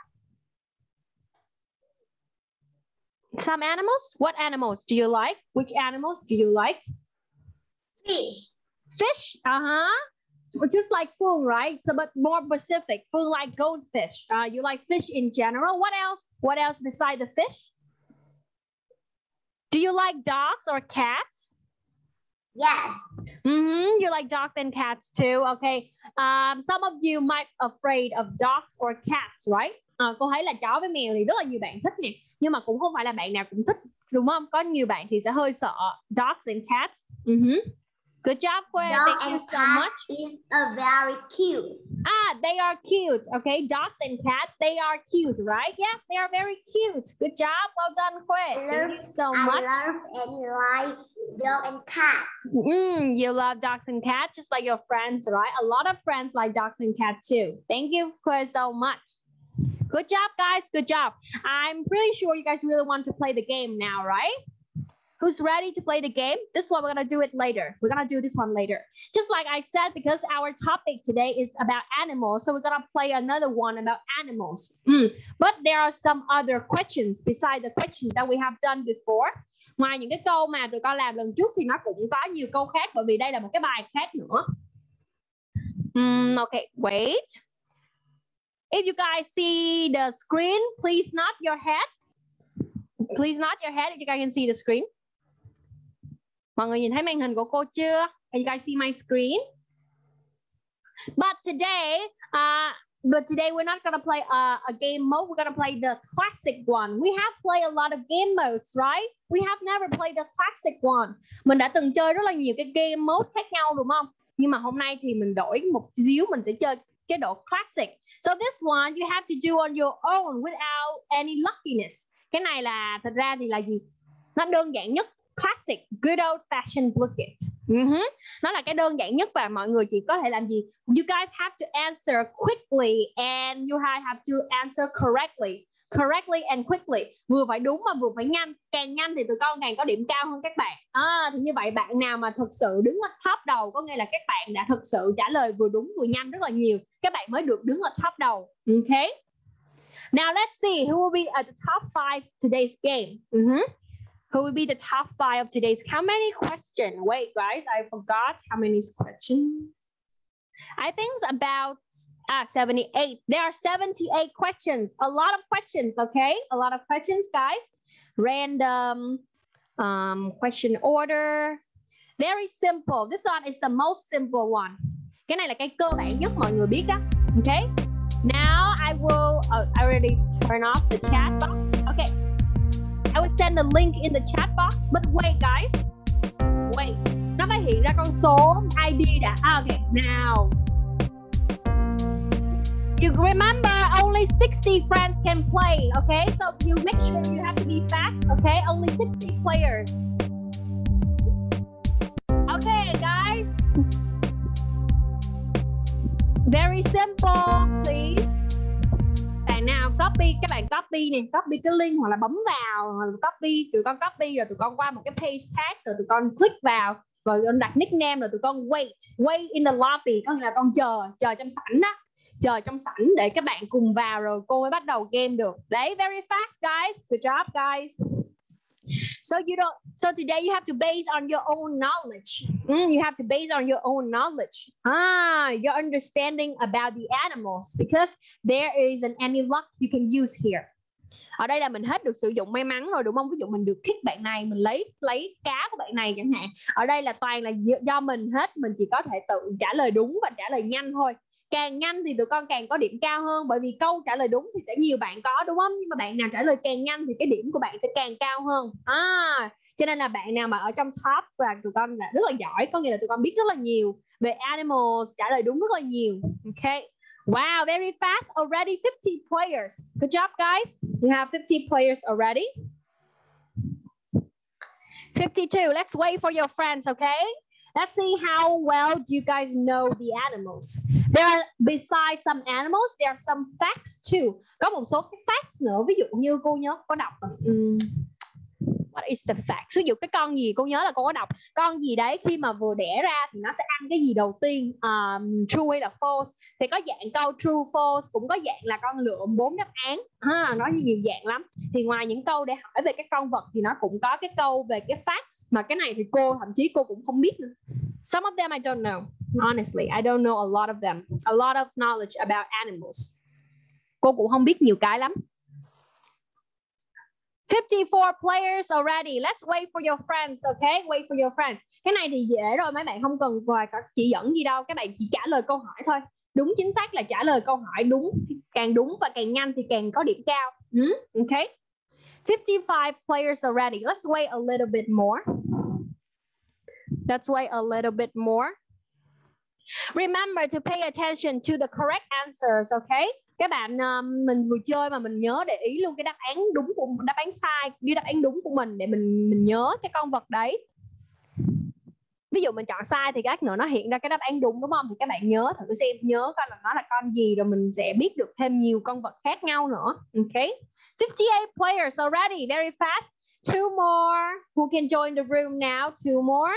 Some animals? What animals do you like? Which animals do you like? fish. Fish? Uh-huh. Just like Phương, right? So, but more specific. Phương like goldfish. Uh, you like fish in general. What else? What else beside the fish? Do you like dogs or cats? Yes. Mm-hmm. You like dogs and cats too. Okay. Um, some of you might be afraid of dogs or cats, right? À, cô thấy là chó với mèo thì rất là nhiều bạn thích nè. Nhưng mà cũng không phải là bạn nào cũng thích, đúng không? Có nhiều bạn thì sẽ hơi sợ dogs and cats. Mm-hmm. Good job, Quê. Dog Thank you and so cat much. is a very cute. Ah, they are cute. Okay, dogs and cats, they are cute, right? Yes, they are very cute. Good job. Well done, Quê. Thank you so I much. love and like dog and cat. Mm, you love dogs and cats just like your friends, right? A lot of friends like dogs and cats too. Thank you, Quê, so much. Good job, guys. Good job. I'm pretty sure you guys really want to play the game now, right? Who's ready to play the game? This one, we're going to do it later. We're going to do this one later. Just like I said, because our topic today is about animals, so we're going to play another one about animals. Mm. But there are some other questions besides the questions that we have done before. Ngoài những cái câu mà tụi con làm lần trước thì nó cũng có nhiều câu khác, bởi vì đây là một cái bài khác nữa. Mm, okay, wait. If you guys see the screen, please nod your head. Please nod your head if you guys can see the screen. Mọi người nhìn thấy màn hình của cô chưa? Can you guys see my screen? But today, uh, but today we're not gonna play a, a game mode. We're gonna play the classic one. We have played a lot of game modes, right? We have never played the classic one. Mình đã từng chơi rất là nhiều cái game mode khác nhau, đúng không? Nhưng mà hôm nay thì mình đổi một xíu, mình sẽ chơi cái độ classic. So this one you have to do on your own without any luckiness. Cái này là thật ra thì là gì? Nó đơn giản nhất. Classic, good old fashioned bucket. Uh-huh. Nó là cái đơn giản nhất và mọi người chỉ có thể làm gì? You guys have to answer quickly and you have to answer correctly. Correctly and quickly. Vừa phải đúng mà vừa phải nhanh. Càng nhanh thì tụi con càng có điểm cao hơn các bạn. À, thì như vậy bạn nào mà thực sự đứng ở top đầu, có nghĩa là các bạn đã thực sự trả lời vừa đúng vừa nhanh rất là nhiều, các bạn mới được đứng ở top đầu. Okay. Now let's see who will be at the top five today's game. Uh-huh. Who will be the top five of today's? How many questions? Wait, guys, I forgot how many questions. I think it's about ah, seventy-eight. There are seventy-eight questions. A lot of questions, okay? A lot of questions, guys. Random um, question order. Very simple. This one is the most simple one. Cái này là cái cơ bản nhất mọi người biết đó. Okay? Now I will, oh, I already turn off the chat box. Okay. I will send the link in the chat box. But wait, guys. Wait. Nó phải hiện ra con số I D đã. Ah, okay, now. You remember only sixty friends can play, okay? So you make sure you have to be fast, okay? Only sixty players. Okay, guys. Very simple, please. Bạn nào copy, các bạn copy nè, copy cái link hoặc là bấm vào, hoặc là copy, tụi con copy rồi tụi con qua một cái page khác rồi tụi con click vào rồi con đặt nickname rồi tụi con wait, wait in the lobby, có nghĩa là con chờ, chờ trong sảnh đó, chờ trong sảnh để các bạn cùng vào rồi cô mới bắt đầu game được. Đấy, very fast guys, good job guys. So you don't. So today you have to base on your own knowledge. Mm, you have to base on your own knowledge. Ah, your understanding about the animals because there isn't any luck you can use here. Ở đây là mình hết được sử dụng may mắn rồi đúng không? Ví dụ mình được kick bạn này, mình lấy lấy cá của bạn này chẳng hạn. Ở đây là toàn là do mình hết, mình chỉ có thể tự trả lời đúng và trả lời nhanh thôi. Càng nhanh thì tụi con càng có điểm cao hơn, bởi vì câu trả lời đúng thì sẽ nhiều bạn có đúng không? Nhưng mà bạn nào trả lời càng nhanh thì cái điểm của bạn sẽ càng cao hơn. À, cho nên là bạn nào mà ở trong top và tụi con là rất là giỏi, có nghĩa là tụi con biết rất là nhiều về animals, trả lời đúng rất là nhiều. Okay. Wow, very fast already. fifty players. Good job, guys. You have fifty players already. fifty-two. Let's wait for your friends, okay? Let's see how well do you guys know the animals. There are, besides some animals, there are some facts too. Có một số cái facts nữa, ví dụ như cô nhớ có đọc um, What is the fact? Ví dụ cái con gì, cô nhớ là cô có đọc con gì đấy khi mà vừa đẻ ra thì nó sẽ ăn cái gì đầu tiên, um, true hay là false. Thì có dạng câu true false, cũng có dạng là con lượm bốn đáp án, à, nói nhiều dạng lắm. Thì ngoài những câu để hỏi về các con vật thì nó cũng có cái câu về cái facts, mà cái này thì cô thậm chí cô cũng không biết nữa. Some of them I don't know. Honestly, I don't know a lot of them. A lot of knowledge about animals. Cô cũng không biết nhiều cái lắm. fifty-four players already. Let's wait for your friends, okay? Wait for your friends. Cái này thì dễ rồi, mấy bạn không cần vài chỉ dẫn gì đâu. Các bạn chỉ trả lời câu hỏi thôi. Đúng chính xác là trả lời câu hỏi đúng. Càng đúng và càng nhanh thì càng có điểm cao. Hmm? Okay? fifty-five players already. Let's wait a little bit more. Let's wait a little bit more. Remember to pay attention to the correct answers, okay? Các bạn um, mình vừa chơi mà mình nhớ để ý luôn cái đáp án đúng của đáp án sai với đáp án đúng của mình để mình mình nhớ cái con vật đấy. Ví dụ mình chọn sai thì các nữa nó hiện ra cái đáp án đúng, đúng không? Thì các bạn nhớ thử xem, nhớ coi là nó là con gì rồi mình sẽ biết được thêm nhiều con vật khác nhau nữa. Okay. fifty-eight players already, very fast. Two more. Who can join the room now? Two more.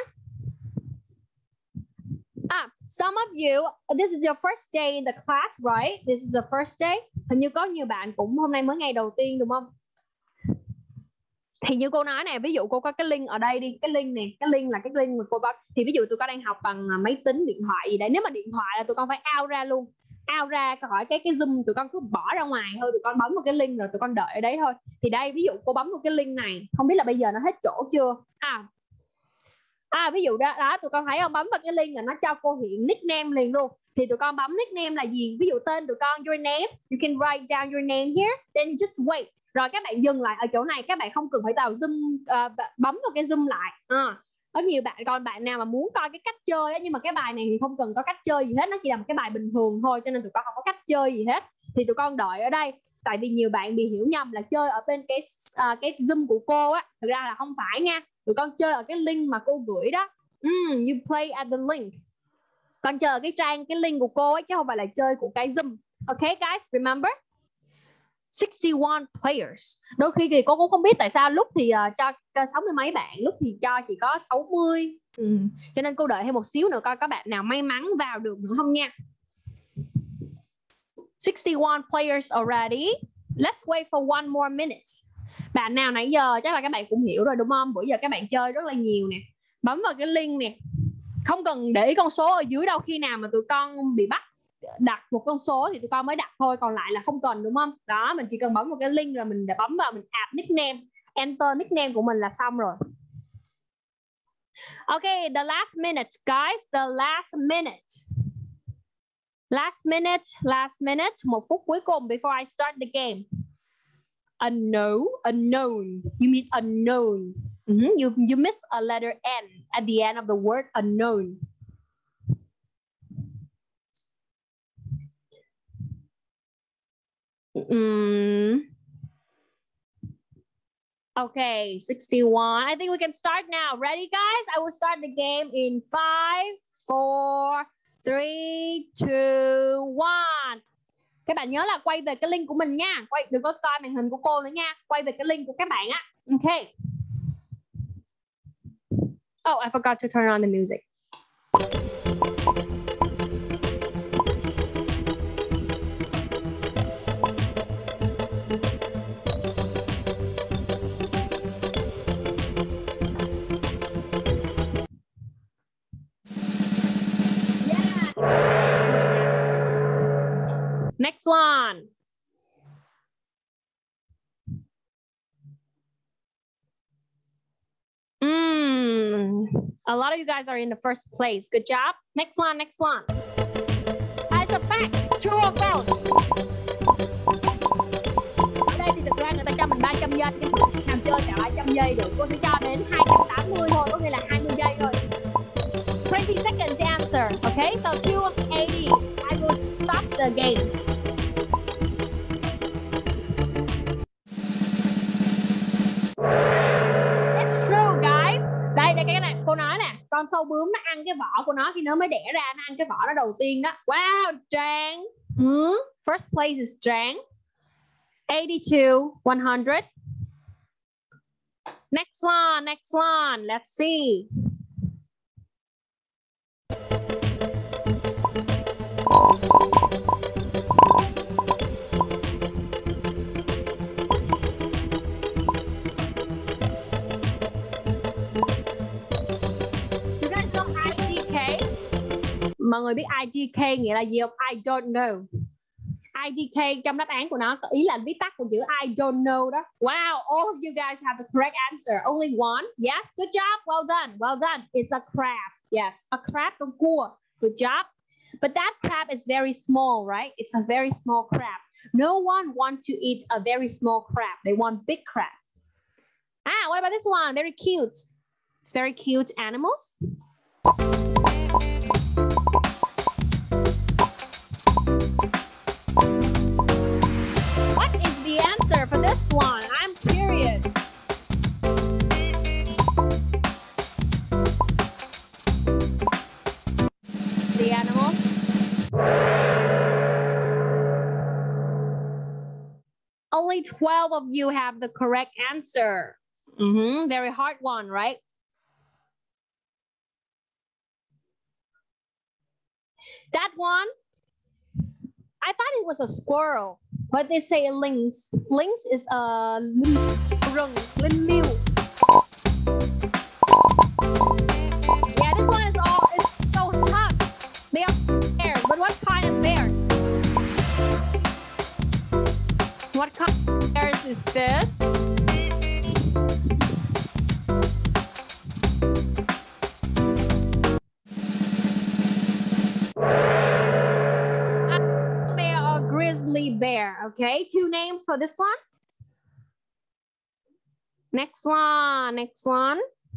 Ah, some of you, this is your first day in the class, right? This is the first day. Hình như có nhiều bạn cũng hôm nay mới ngày đầu tiên đúng không? Thì như cô nói này, ví dụ cô có cái link ở đây đi, cái link này, cái link là cái link mà cô bấm. Thì ví dụ tụi con đang học bằng máy tính, điện thoại gì đấy. Nếu mà điện thoại là tụi con phải out ra luôn, out ra hỏi cái cái Zoom, tụi con cứ bỏ ra ngoài thôi, tụi con bấm một cái link rồi tụi con đợi ở đấy thôi. Thì đây ví dụ cô bấm một cái link này, không biết là bây giờ nó hết chỗ chưa? À, à ví dụ đó, đó tụi con thấy không, bấm vào cái link là nó cho cô hiện nickname liền luôn. Thì tụi con bấm nickname là gì? Ví dụ tên tụi con, your name, you can write down your name here, then you just wait. Rồi các bạn dừng lại ở chỗ này, các bạn không cần phải vào zoom, uh, bấm vào cái zoom lại. À, có nhiều bạn, còn bạn nào mà muốn coi cái cách chơi á, nhưng mà cái bài này thì không cần có cách chơi gì hết, nó chỉ là một cái bài bình thường thôi, cho nên tụi con không có cách chơi gì hết. Thì tụi con đợi ở đây, tại vì nhiều bạn bị hiểu nhầm là chơi ở bên cái uh, cái zoom của cô á, thực ra là không phải nha. Tụi con chơi ở cái link mà cô gửi đó. Mm, you play at the link. Con chơi ở cái trang, cái link của cô ấy, chứ không phải là chơi của cái zoom. Okay guys, remember? sixty-one players. Đôi khi thì cô cũng không biết tại sao lúc thì uh, cho, cho sáu mươi mấy bạn, lúc thì cho chỉ có sáu mươi. Ừ. Cho nên cô đợi thêm một xíu nữa coi có bạn nào may mắn vào được nữa không nha. sixty-one players already. Let's wait for one more minute. Bạn nào nãy giờ chắc là các bạn cũng hiểu rồi đúng không? Bữa giờ các bạn chơi rất là nhiều nè. Bấm vào cái link nè. Không cần để ý con số ở dưới đâu, khi nào mà tụi con bị bắt đặt một con số thì tụi con mới đặt thôi, còn lại là không cần đúng không? Đó, mình chỉ cần bấm một cái link rồi mình để bấm vào, mình add nickname, enter nickname của mình là xong rồi. Okay, the last minute guys, the last minute. Last minute, last minute, một phút cuối cùng before I start the game. Unknown, unknown. You mean unknown. Mm-hmm. You you miss a letter N at the end of the word unknown. Mm. Okay, sixty-one. I think we can start now. Ready, guys? I will start the game in five, four, three, two, one. Các bạn nhớ là quay về cái link của mình nha. Quay, đừng có coi màn hình của cô nữa nha. Quay về cái link của các bạn á. Okay. Oh, I forgot to turn on the music. Next one. Mm, a lot of you guys are in the first place. Good job. Next one, next one. It's a fact. True or false? Ở đây thì thực ra người ta cho mình ba trăm giây, chứ không nào chơi cả ba trăm giây được. Cô sẽ cho đến hai trăm tám mươi thôi, có nghĩa là hai mươi giây thôi. twenty seconds to answer. Okay, so two eighty. I will stop the game. It's true, guys. Đây, đây cái này cô nói nè, con sâu bướm nó ăn cái vỏ của nó khi nó mới đẻ ra, nó ăn cái vỏ nó đầu tiên đó. Wow, Trang. Mm, first place is Trang. eighty-two, one hundred. Next one, next one. Let's see. You guys know I D K? Mọi người biết I D K nghĩa là gì không? I don't know. I D K trong đáp án của nó có ý là viết tắt của chữ I don't know đó. Wow, all of you guys have the correct answer. Only one. Yes, good job. Well done. Well done. It's a crab. Yes, a crab con cua. Good job. But that crab is very small, right? It's a very small crab. No one wants to eat a very small crab. They want big crab. Ah, what about this one? Very cute. It's very cute animals. What is the answer for this one? I'm curious. The animal. Only twelve of you have the correct answer. Mm-hmm. Very hard one, right? That one, I thought it was a squirrel, but they say lynx. Lynx is a rừng, linh miêu. Yeah, this one is all, it's so tough. They are bears, but what kind of bears? What kind of bears is this? Grizzly bear. Okay, two names for this one. Next one, next one.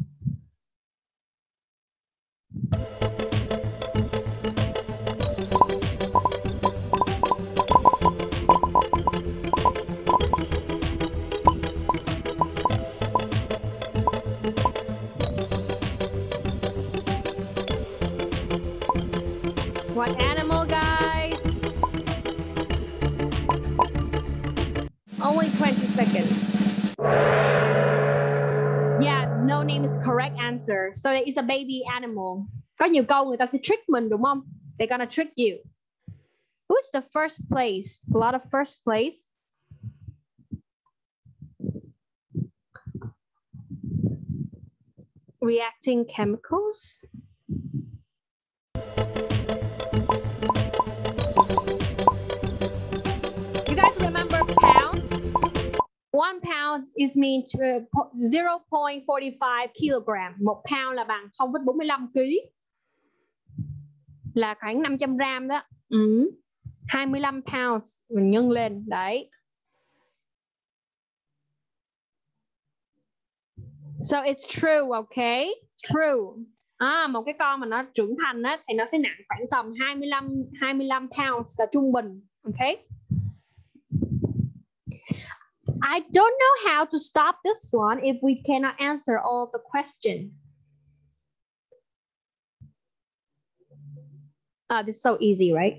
What animal, guys? Only twenty seconds. Yeah, no name is correct answer. So it's a baby animal. Có nhiều câu người ta sẽ trick mình đúng không? They're gonna trick you. Who's the first place? A lot of first place. Reacting chemicals. You guys remember pound? One pound is mean to zero point four five kilogram. Một pound là bằng không phẩy bốn mươi lăm ký. Là khoảng năm trăm gram đó. Ừ. hai mươi lăm pounds mình nhân lên đấy. So it's true, okay? True. À, một cái con mà nó trưởng thành á thì nó sẽ nặng khoảng tầm hai mươi lăm pounds là trung bình, okay? I don't know how to stop this one if we cannot answer all the questions. Ah, this is so easy, right?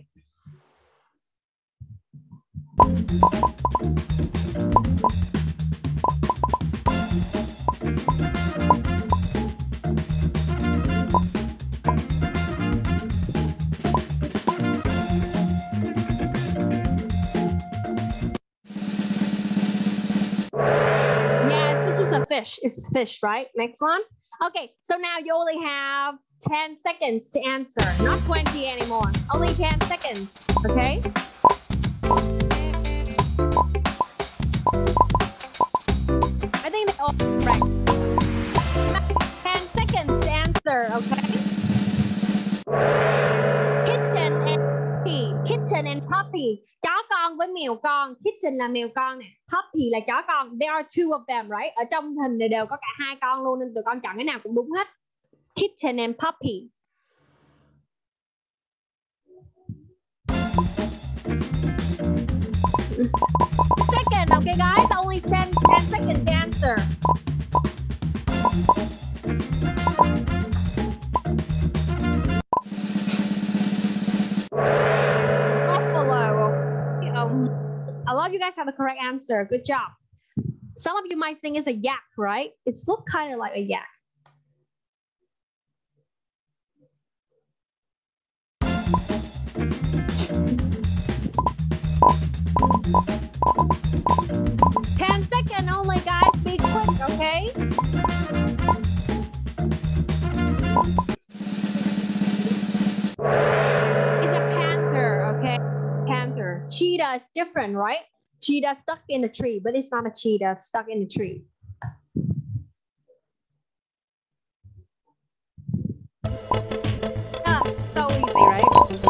Fish. It's fish, right? Next one. Okay, so now you only have ten seconds to answer. Not twenty anymore. Only ten seconds. Okay? I think they're all correct. ten seconds to answer, okay? Kitten and puppy. Kitten and puppy. Chó con với mèo con. Kitten là mèo con nè. Puppy là chó con. There are two of them, right? Ở trong hình này đều có cả hai con luôn nên tụi con chọn cái nào cũng đúng hết. Kitten and puppy. Second, okay guys? Only ten, ten seconds to answer. A lot of you guys have the correct answer. Good job. Some of you might think it's a yak, right? It's look kind of like a yak. ten seconds only, guys. Be quick, okay? It's a panther, okay? Panther. Cheetah is different, right? Cheetah stuck in the tree, but it's not a cheetah stuck in the tree. Ah, so easy, right?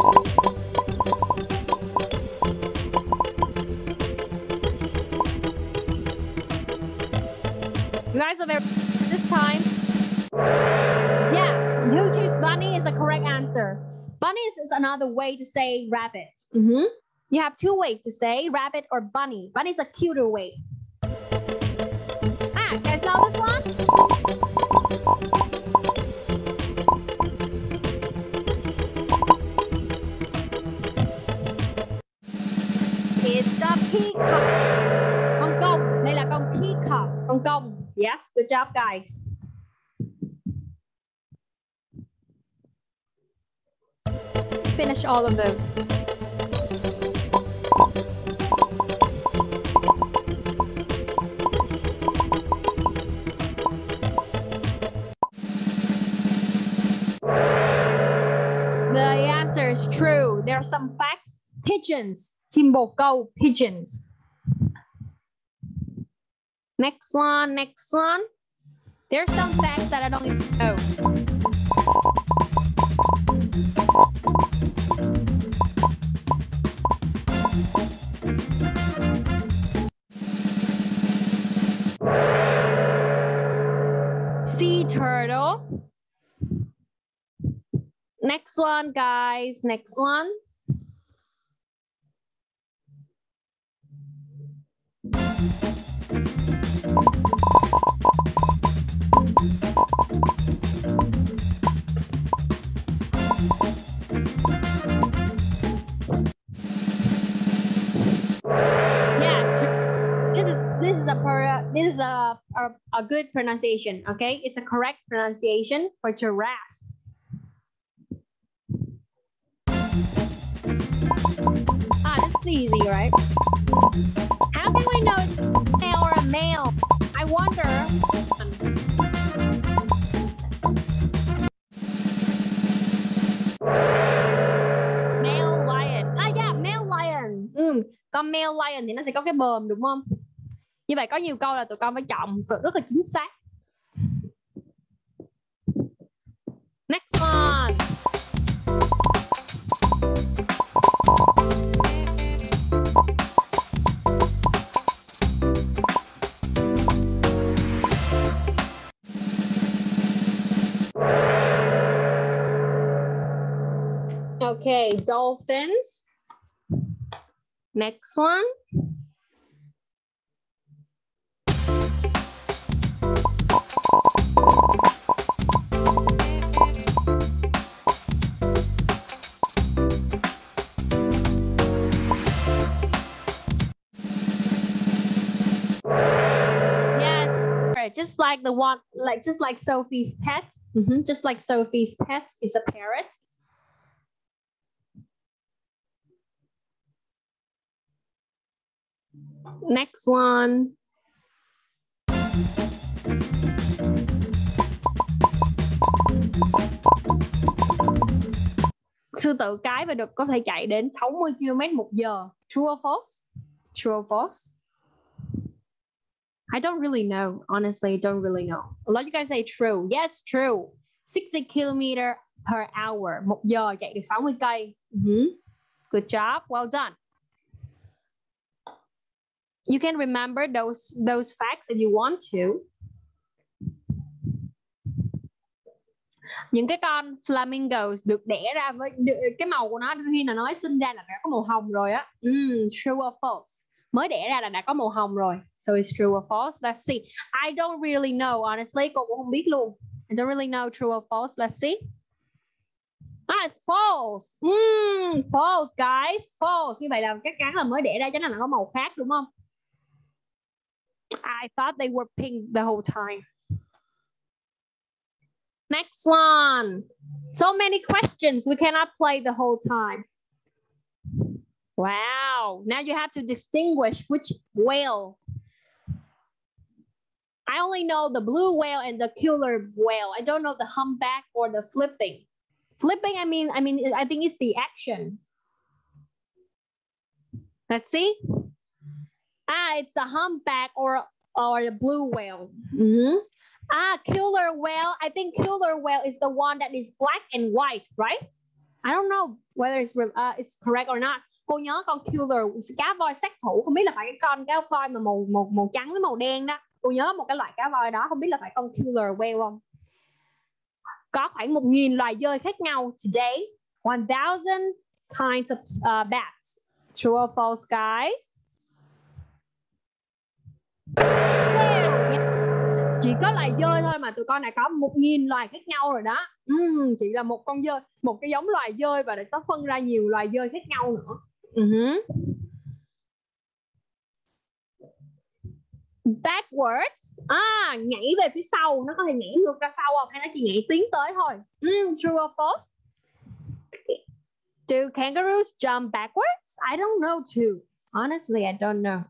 You guys are very this time. Yeah, who choose bunny is the correct answer. Bunny is another way to say rabbit. Mm-hmm. You have two ways to say rabbit or bunny. Bunny is a cuter way. Ah, you guys know this one? It's the peacock. Con công. Đây là con peacock. Con công. Yes, good job, guys. Finish all of them. The answer is true. There are some facts. Pigeons. Chim bồ câu. Pigeons. Next one. Next one. There are some facts that I don't even know. Sea turtle. Next one, guys. Next one. Yeah, this is this is a per, this is a, a a good pronunciation. Okay, it's a correct pronunciation for giraffe. Ah, this is easy, right? How can we know it's a male or a male? I wonder. Male lion. Ah, yeah, male lion. Ừ, con male lion thì nó sẽ có cái bờm đúng không? Như vậy có nhiều câu là tụi con phải chọn rất là chính xác. Next one. Okay, dolphins. Next one. Yeah, just like the one, like just like Sophie's pet. Mm-hmm. Just like Sophie's pet is a parrot. Next one. Sư tử cái và đực có thể chạy đến sáu mươi ki lô mét một giờ. True or false? True or false? I don't really know. Honestly, I don't really know. A lot of you guys say true. Yes, true. sixty kilometers per hour. Một giờ chạy được sáu mươi cây. Mm-hmm. Good job. Well done. You can remember those those facts if you want to. Những cái con flamingos được đẻ ra với cái màu của nó khi nào nó sinh ra là đã có màu hồng rồi á. Mm, true or false? Mới đẻ ra là đã có màu hồng rồi. So it's true or false? Let's see. I don't really know. Honestly, cô cũng không biết luôn. I don't really know true or false. Let's see. Ah, it's false. Mm, false, guys. False. Như vậy là chắc chắn là mới đẻ ra cho nên là có màu khác đúng không? I thought they were pink the whole time. Next one. So many questions. We cannot play the whole time. Wow. Now you have to distinguish which whale. I only know the blue whale and the killer whale. I don't know the humpback or the flipping. Flipping, I mean, I mean, I think it's the action. Let's see. Ah, it's a humpback or or the blue whale. Mm-hmm. Ah, killer whale. I think killer whale is the one that is black and white, right? I don't know whether it's uh, it's correct or not. Cô nhớ con killer cá voi sát thủ, không biết là phải cái con cá voi mà màu màu màu trắng với màu đen đó. Cô nhớ một cái loại cá voi đó, không biết là phải con killer whale không? Có khoảng một nghìn loài dơi khác nhau today. One thousand kinds of uh, bats. True or false, guys? Wow, yeah. Chỉ có loài dơi thôi mà tụi con này có một nghìn loài khác nhau rồi đó. Uhm, chỉ là một con dơi, một cái giống loài dơi và để có phân ra nhiều loài dơi khác nhau nữa. Uh-huh. Backwards. À, nhảy về phía sau. Nó có thể nhảy ngược ra sau không? Hay nó chỉ nhảy tiến tới thôi? Mm, true or false? Do kangaroos jump backwards? I don't know too. Honestly, I don't know.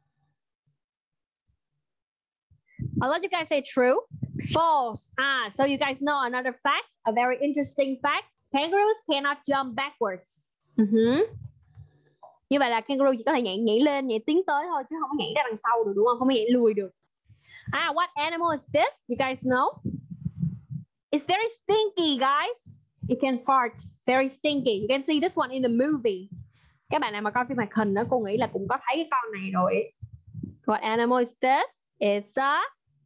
I'll let you guys say true. False. Ah, so you guys know another fact, a very interesting fact. Kangaroos cannot jump backwards. Uh-huh. Như vậy là kangaroo chỉ có thể nhảy nhảy lên, nhảy tiến tới thôi chứ không có nhảy ra đằng sau được, đúng không? Không có nhảy lùi được. Ah, what animal is this? You guys know? It's very stinky, guys. It can fart. Very stinky. You can see this one in the movie. Các bạn nào mà coi phim hoạt hình đó, cô nghĩ là cũng có thấy cái con này rồi. What animal is this? It's a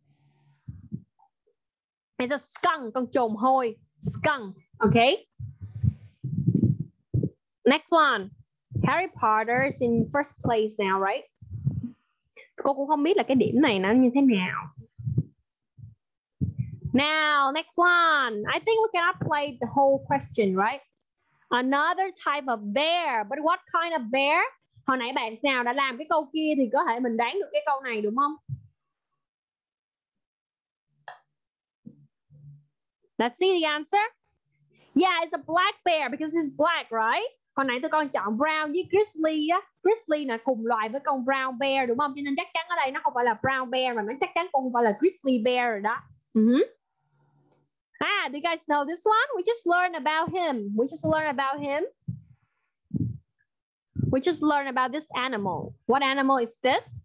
It's a skunk, con trồn hôi. Skunk, okay? Next one. Harry Potter is in first place now, right? Cô cũng không biết là cái điểm này nó như thế nào. Now, next one. I think we cannot play the whole question, right? Another type of bear. But what kind of bear? Hồi nãy bạn nào đã làm cái câu kia thì có thể mình đoán được cái câu này đúng không? Let's see the answer. Yeah, it's a black bear because it's black, right? Còn nãy tụi con chọn brown với grizzly á. Grizzly là cùng loài với con brown bear đúng không? Cho nên chắc chắn ở đây nó không phải là brown bear mà nó chắc chắn cũng không phải là grizzly bear rồi đó. Uh-huh. Ah, do you guys know this one? We just learned about him. We just learned about him. We just learned about this animal. What animal is this?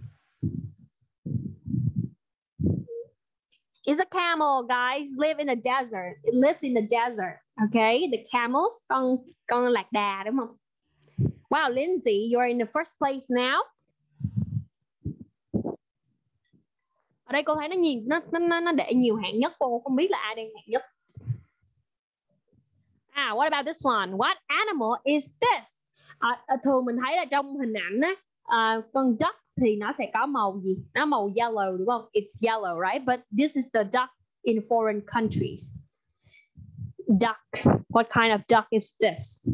It's a camel, guys. Live in the desert. It lives in the desert. Okay, the camels. Con con lạc đà đúng không? Wow, Lindsay, you're in the first place now. Ở đây cô thấy nó nhìn nó nó nó để nhiều hạng nhất, cô không biết là ai đang hạng nhất. Ah, what about this one? What animal is this? À, thường mình thấy là trong hình ảnh á, à, con duck thì nó sẽ có màu gì? Nó màu yellow đúng không? It's yellow, right? But this is the duck in foreign countries. Duck. What kind of duck is this?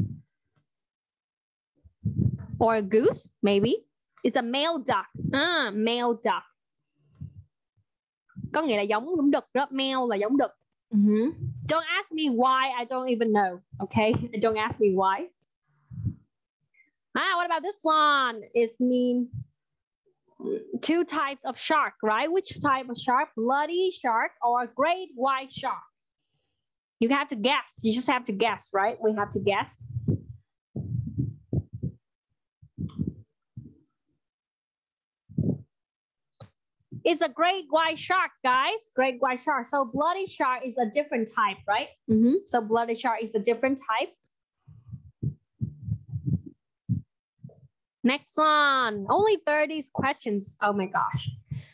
Or a goose, maybe? It's a male duck. Ah, male duck. Có nghĩa là giống giống đực đó. Male là giống đực. Uh-huh. Don't ask me why. I don't even know. Okay? Don't ask me why. Ah, what about this one? It mean two types of shark, right? Which type of shark? Bloody shark or a great white shark? You have to guess. You just have to guess, right? We have to guess. It's a great white shark, guys. Great white shark. So bloody shark is a different type, right? Mm-hmm. So bloody shark is a different type. Next one. Only thirty questions. Oh my gosh.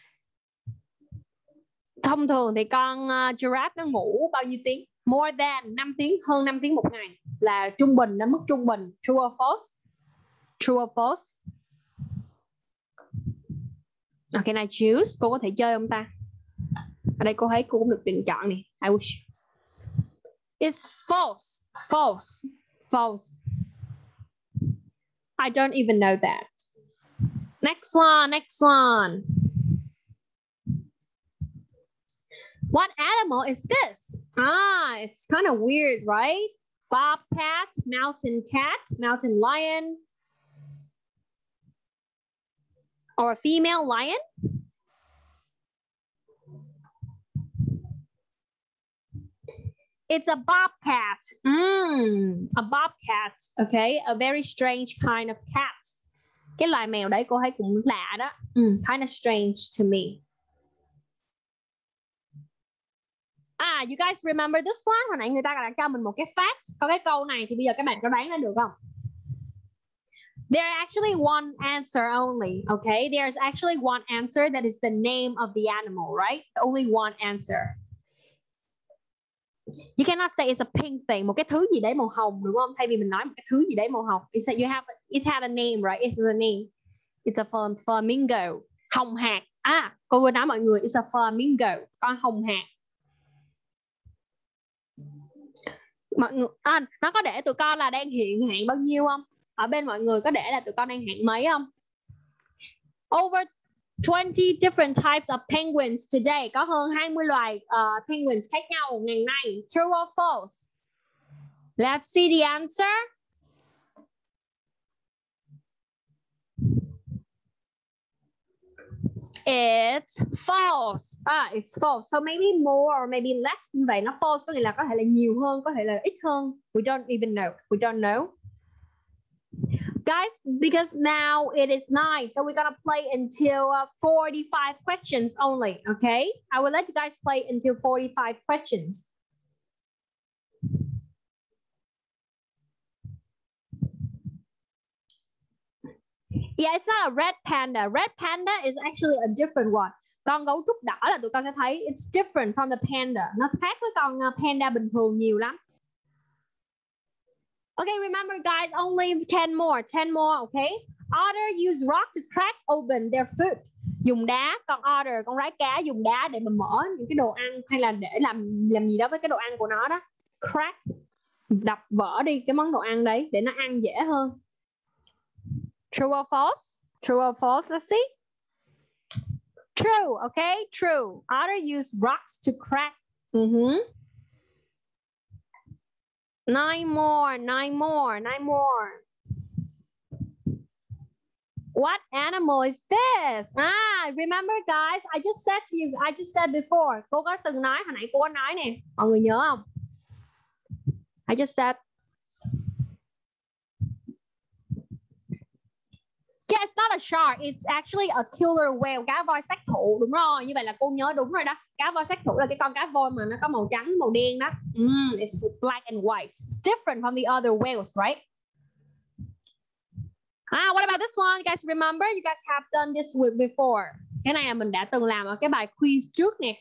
Thông thường thì con uh, giraffe nó ngủ bao nhiêu tiếng? More than năm tiếng, hơn năm tiếng một ngày. Là trung bình, nó mức trung bình. True or false? True or false? Okay, can I choose? Cô có thể chơi không ta? Ở đây cô thấy cô cũng được tuyển chọn này. I wish. It's false. False. False. I don't even know that. Next one, next one. What animal is this? Ah, it's kind of weird, right? Bobcat, mountain cat, mountain lion, or a female lion? It's a bobcat. Mm, a bobcat. Okay, a very strange kind of cat. Cái loài mèo đấy cô thấy cũng lạ đó. Mm, kind of strange to me. Ah, you guys remember this one? Hồi nãy người ta đã cho mình một cái fact. Có cái câu này thì bây giờ các bạn có đoán ra được không? There's actually one answer only, okay? There's actually one answer that is the name of the animal, right? Only one answer. You cannot say it's a pink thing, một cái thứ gì đấy màu hồng, đúng không? Thay vì mình nói một cái thứ gì đấy màu hồng, you say you have, it had a name, right? It's a name. It's a flamingo. Hồng hạc. À, cô vừa nói mọi người, it's a flamingo. Con hồng hạc. Mọi người, à, nó có để tụi con là đang hiện hạn bao nhiêu không? Ở bên mọi người có để là tụi con đang hạn mấy không? Over twenty different types of penguins today. Có hơn hai mươi loài uh, penguins khác nhau ngày nay. True or false? Let's see the answer. It's false. Ah, it's false. So maybe more or maybe less. Như vậy nó false có nghĩa là có thể là nhiều hơn, có thể là ít hơn. We don't even know. We don't know. Guys, because now it is nine, so we're gonna play until uh, forty-five questions only, okay? I will let you guys play until forty-five questions. Yeah, it's not a red panda. Red panda is actually a different one. Con gấu trúc đỏ là tụi con sẽ thấy it's different from the panda. Nó khác với con panda bình thường nhiều lắm. Okay, remember guys, only ten more, ten more, okay? Otter use rock to crack open their food. Dùng đá, con otter, con rái cá dùng đá để mà mở những cái đồ ăn hay là để làm làm gì đó với cái đồ ăn của nó đó. Crack, đập vỡ đi cái món đồ ăn đấy để nó ăn dễ hơn. True or false? True or false? Let's see. True, okay? True. Otter use rocks to crack. Mm-hmm. Nine more, nine more, nine more. What animal is this? Ah, remember guys, I just said to you, I just said before. Cô có từng nói, hồi nãy cô có nói nè. Mọi người nhớ không? I just said. Yeah, it's not a shark. It's actually a killer whale. Cá voi sát thủ. Đúng rồi. Như vậy là cô nhớ đúng rồi đó. Cá voi sát thủ là cái con cá voi mà nó có màu trắng, màu đen đó. Mm, it's black and white. It's different from the other whales, right? Ah, what about this one? You guys remember? You guys have done this with before. Cái này là mình đã từng làm ở cái bài quiz trước nè.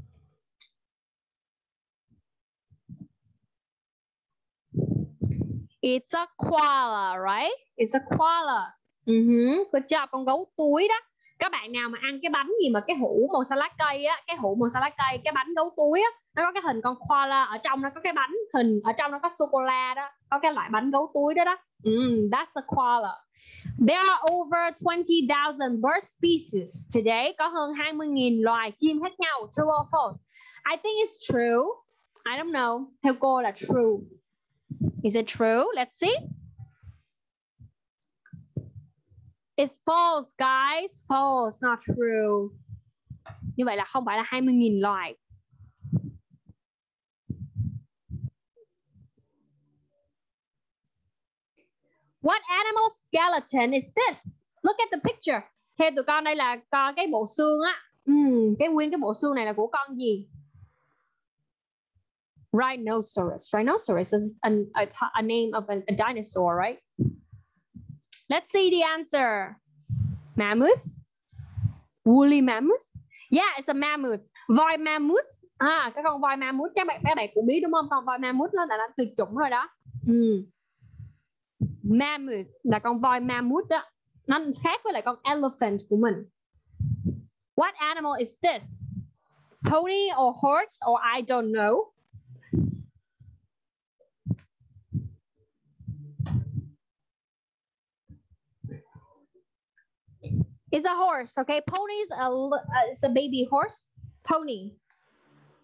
It's a koala, right? It's a koala. Uh-huh. Good job, con gấu túi đó. Các bạn nào mà ăn cái bánh gì mà cái hũ màu xà lách cây á, cái hũ màu xà lách cây, cái bánh gấu túi á, nó có cái hình con koala, ở trong nó có cái bánh hình, ở trong nó có sô cô la đó, có cái loại bánh gấu túi đó đó. Mm, that's a koala. There are over twenty thousand bird species today. Có hơn hai mươi nghìn loài chim khác nhau. True or false? I think it's true. I don't know. Theo cô là true. Is it true? Let's see. It's false, guys. False, not true. Như vậy là không phải là hai mươi nghìn loài. What animal skeleton is this? Look at the picture. Theo tụi con đây là con cái bộ xương á. Uhm, cái nguyên cái bộ xương này là của con gì? Rhinoceros. Rhinoceros is an, a, a name of a, a dinosaur, right? Let's see the answer. Mammoth? Woolly mammoth? Yeah, it's a mammoth. Voi mammoth. À, cái con voi mammoth các bạn các bạn cũng biết đúng không? Con voi mammoth nó đã là tuyệt chủng rồi đó. Ừ. Mammoth là con voi mammoth đó. Nó khác với lại con elephant của mình. What animal is this? Pony or horse or I don't know. It's a horse, okay? Pony is a, uh, it's a baby horse. Pony.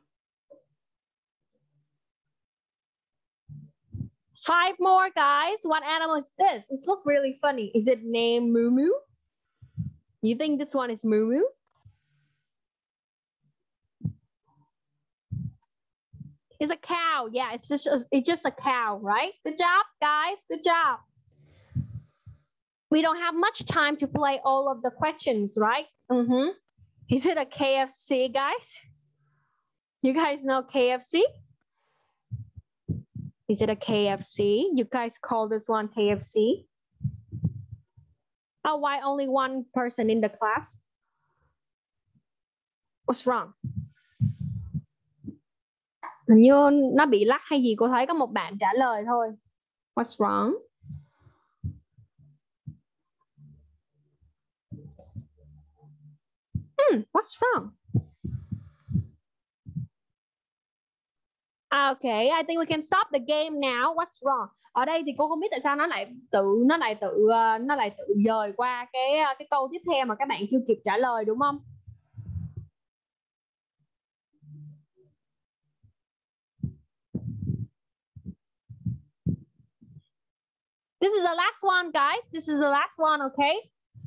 Five more, guys. What animal is this? It looks really funny. Is it named Moo Moo? You think this one is Moo Moo? It's a cow. Yeah, it's just a, it's just a cow, right? Good job, guys. Good job. We don't have much time to play all of the questions, right? Mm-hmm. Is it a K F C, guys? You guys know K F C? Is it a K F C? You guys call this one K F C? Oh, why only one person in the class? What's wrong? Hình như nó bị lắc hay gì, cô thấy có một bạn trả lời thôi. What's wrong? Hmm, what's wrong? Okay, I think we can stop the game now. What's wrong? Ở đây thì cô không biết tại sao nó lại tự nó lại tự nó lại tự dời qua cái cái câu tiếp theo mà các bạn chưa kịp trả lời, đúng không? This is the last one, guys. This is the last one, okay?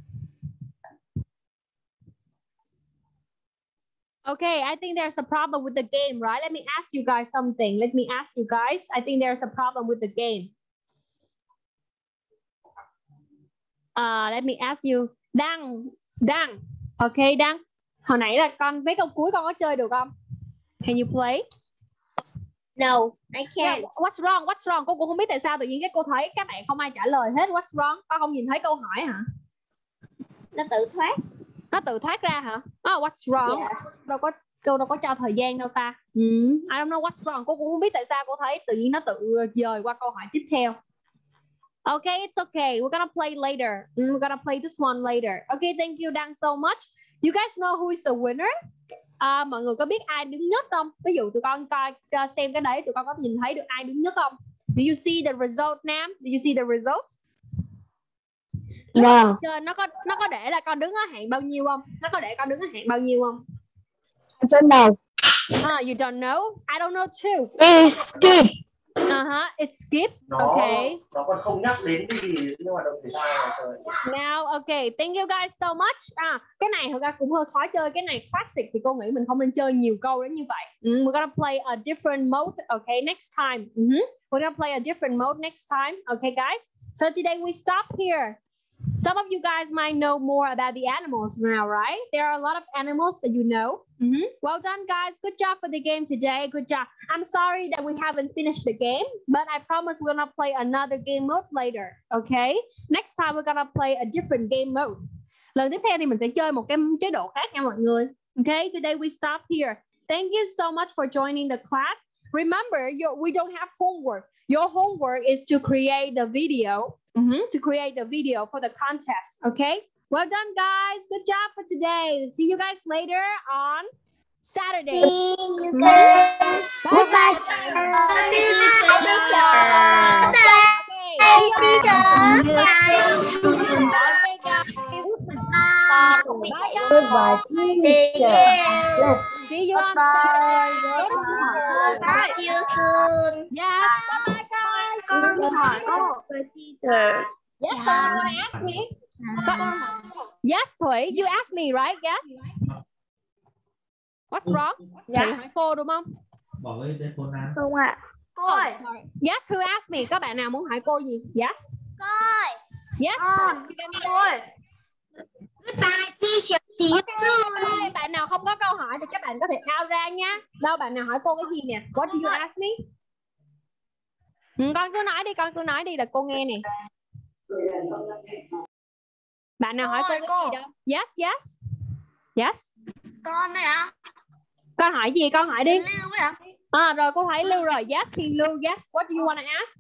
Okay, I think there's a problem with the game, right? Let me ask you guys something. Let me ask you guys. I think there's a problem with the game. Uh, let me ask you. Đăng, Đăng. Okay, Đăng. Hồi nãy là con mấy câu cuối con có chơi được không? Can you play? No, I can't. Yeah, what's wrong? What's wrong? Cô cũng không biết tại sao tự nhiên cái cô thấy các bạn không ai trả lời hết. What's wrong? Con không nhìn thấy câu hỏi hả? Nó tự thoát. Nó tự thoát ra hả? Oh, what's wrong? Yeah. Đâu có cô đâu có cho thời gian đâu ta. Mm, I don't know what's wrong. Cô cũng không biết tại sao cô thấy tự nhiên nó tự dời qua câu hỏi tiếp theo. Okay, it's okay. We're gonna play later. Mm, we're gonna play this one later. Okay, thank you Đăng so much. You guys know who is the winner? À, mọi người có biết ai đứng nhất không? Ví dụ tụi con coi uh, xem cái đấy, tụi con có nhìn thấy được ai đứng nhất không? Do you see the result, Nam? Do you see the result? No. Chơi nó có nó có để là con đứng ở hạng bao nhiêu không? Nó có để con đứng ở hạng bao nhiêu không? I don't know. Ah, you don't know? I don't know too. It's skip. Uh-huh, it's skip. Nó, okay. nó còn không nhắc đến cái gì nhưng mà đồng thể thao là trời. Now, okay, thank you guys so much. À, cái này thật ra cũng hơi khó chơi. Cái này classic thì cô nghĩ mình không nên chơi nhiều câu đến như vậy. Mm, we're gonna play a different mode, okay, next time. Mm-hmm. We're gonna play a different mode next time, okay, guys? So today we stop here. Some of you guys might know more about the animals now, right? There are a lot of animals that you know. Mm-hmm. Well done, guys. Good job for the game today. Good job. I'm sorry that we haven't finished the game, but I promise we're gonna play another game mode later, okay? Next time we're gonna play a different game mode. Lần tiếp theo thì mình sẽ chơi một cái chế độ khác nha mọi người. Okay, today we stop here. Thank you so much for joining the class. Remember, your, we don't have homework. Your homework is to create the video. Mm-hmm, to create the video for the contest, okay? Well done, guys. Good job for today. See you guys later on Saturday. See you guys. Goodbye. Goodbye, teacher. See you on Bye. See you soon. Yes. Bye, guys. Con hỏi cô về teacher. Yes, someone wanna ask me? Yes, Thủy, you asked me, right? Yes. What's wrong? Dạ. Thủy hỏi cô đúng không? Bỏ cái tên phone ra. Không ạ. Cô ơi. Yes, who asked me? Các bạn nào muốn hỏi cô gì? Yes. Bye. Yes. Con. You can say. Cô ơi. Goodbye, teacher. See you soon. Okay, bạn nào không có câu hỏi thì các bạn có thể out ra nha. Đâu bạn nào hỏi cô cái gì nè? What do you ask me? Ừ, con cứ nói đi, con cứ nói đi là cô nghe nè. Bạn nào hỏi cô cái gì đâu? Yes, yes. Yes. Con đây ạ. Con hỏi gì? Con hỏi đi. Lưu ấy ạ. À, rồi cô thấy Lưu rồi. Yes, thì Lưu. Yes. What do you want to ask?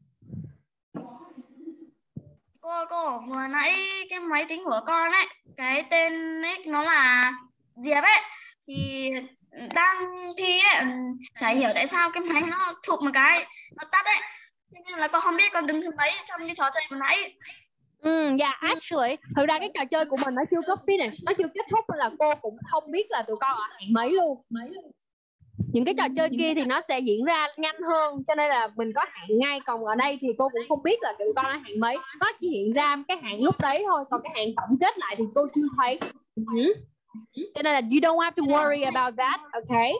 Cô, cô, vừa nãy cái máy tính của con ấy, cái tên ấy nó là Diệp ấy, thì đang thi ấy, chả hiểu tại sao cái máy nó thụt một cái, nó tắt ấy. Cho nên là con không biết con đứng thứ mấy trong cái trò chơi vừa nãy. Ừ, yeah, actually, thực ra cái trò chơi của mình nó chưa có finish, nó chưa kết thúc nên là cô cũng không biết là tụi con ở hạng mấy luôn. Mấy luôn. Những cái trò chơi kia thì nó sẽ diễn ra nhanh hơn, cho nên là mình có hạn ngay. Còn ở đây thì cô cũng không biết là tụi con ở hạn mấy, nó chỉ hiện ra cái hạn lúc đấy thôi, còn cái hạn tổng kết lại thì cô chưa thấy. Ừ. Cho nên là you don't have to worry about that, okay?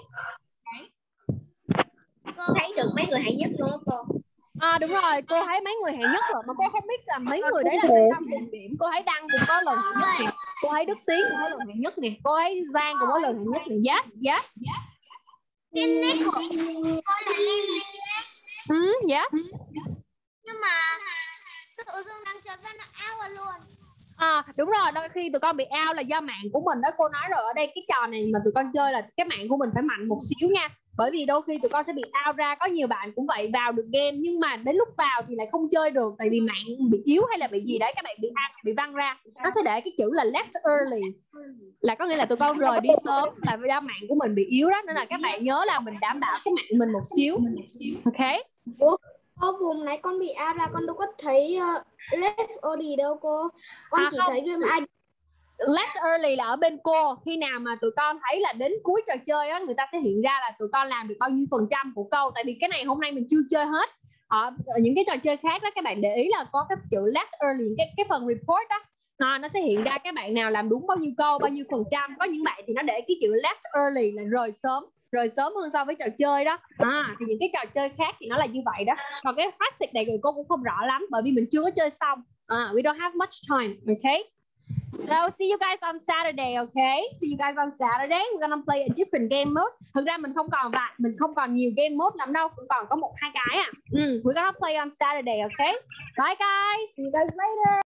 Cô thấy được mấy người hạng nhất luôn cô. À đúng rồi, cô thấy mấy người hạng nhất rồi, mà cô không biết là mấy người đấy là tại sao điểm điểm. Cô thấy Đăng cũng có lần hạng nhất nè, cô thấy Đức Tiến cũng có lần hạng nhất nè, cô thấy Giang cũng có lần hạng nhất nè. Yes, yes. Cái nick của cô là Lily. Ừ, yes. Nhưng mà tự dưng đang chơi với nó out rồi luôn. À đúng rồi, đôi khi tụi con bị out là do mạng của mình đó. Cô nói rồi, ở đây cái trò này mà tụi con chơi là cái mạng của mình phải mạnh một xíu nha. Bởi vì đôi khi tụi con sẽ bị out ra. Có nhiều bạn cũng vậy, vào được game nhưng mà đến lúc vào thì lại không chơi được, tại vì mạng bị yếu hay là bị gì đấy, các bạn bị out, bị văng ra. Nó sẽ để cái chữ là left early, là có nghĩa là tụi con rời đi sớm là do mạng của mình bị yếu đó. Nên là các bạn nhớ là mình đảm bảo cái mạng mình một xíu. Ok. Ủa, cô vùng nãy con bị out ra, con đâu có thấy uh, left early đâu cô. Con À, chỉ không. thấy game I D. Left early là ở bên cô. Khi nào mà tụi con thấy là đến cuối trò chơi á, người ta sẽ hiện ra là tụi con làm được bao nhiêu phần trăm của câu. Tại vì cái này hôm nay mình chưa chơi hết. Ở những cái trò chơi khác đó, các bạn để ý là có cái chữ left early, cái cái phần report đó, à, nó sẽ hiện ra các bạn nào làm đúng bao nhiêu câu, bao nhiêu phần trăm. Có những bạn thì nó để cái chữ left early là rời sớm, rời sớm hơn so với trò chơi đó. À, thì những cái trò chơi khác thì nó là như vậy đó. Còn cái classic này cô cũng không rõ lắm, bởi vì mình chưa có chơi xong. À, we don't have much time, okay? So see you guys on Saturday, okay? See you guys on Saturday. We're gonna play a different game mode. Thực ra mình không còn bạn, mình không còn nhiều game mode lắm đâu, cũng còn có một hai cái à. Mm, we're gonna play on Saturday, okay? Bye guys. See you guys later.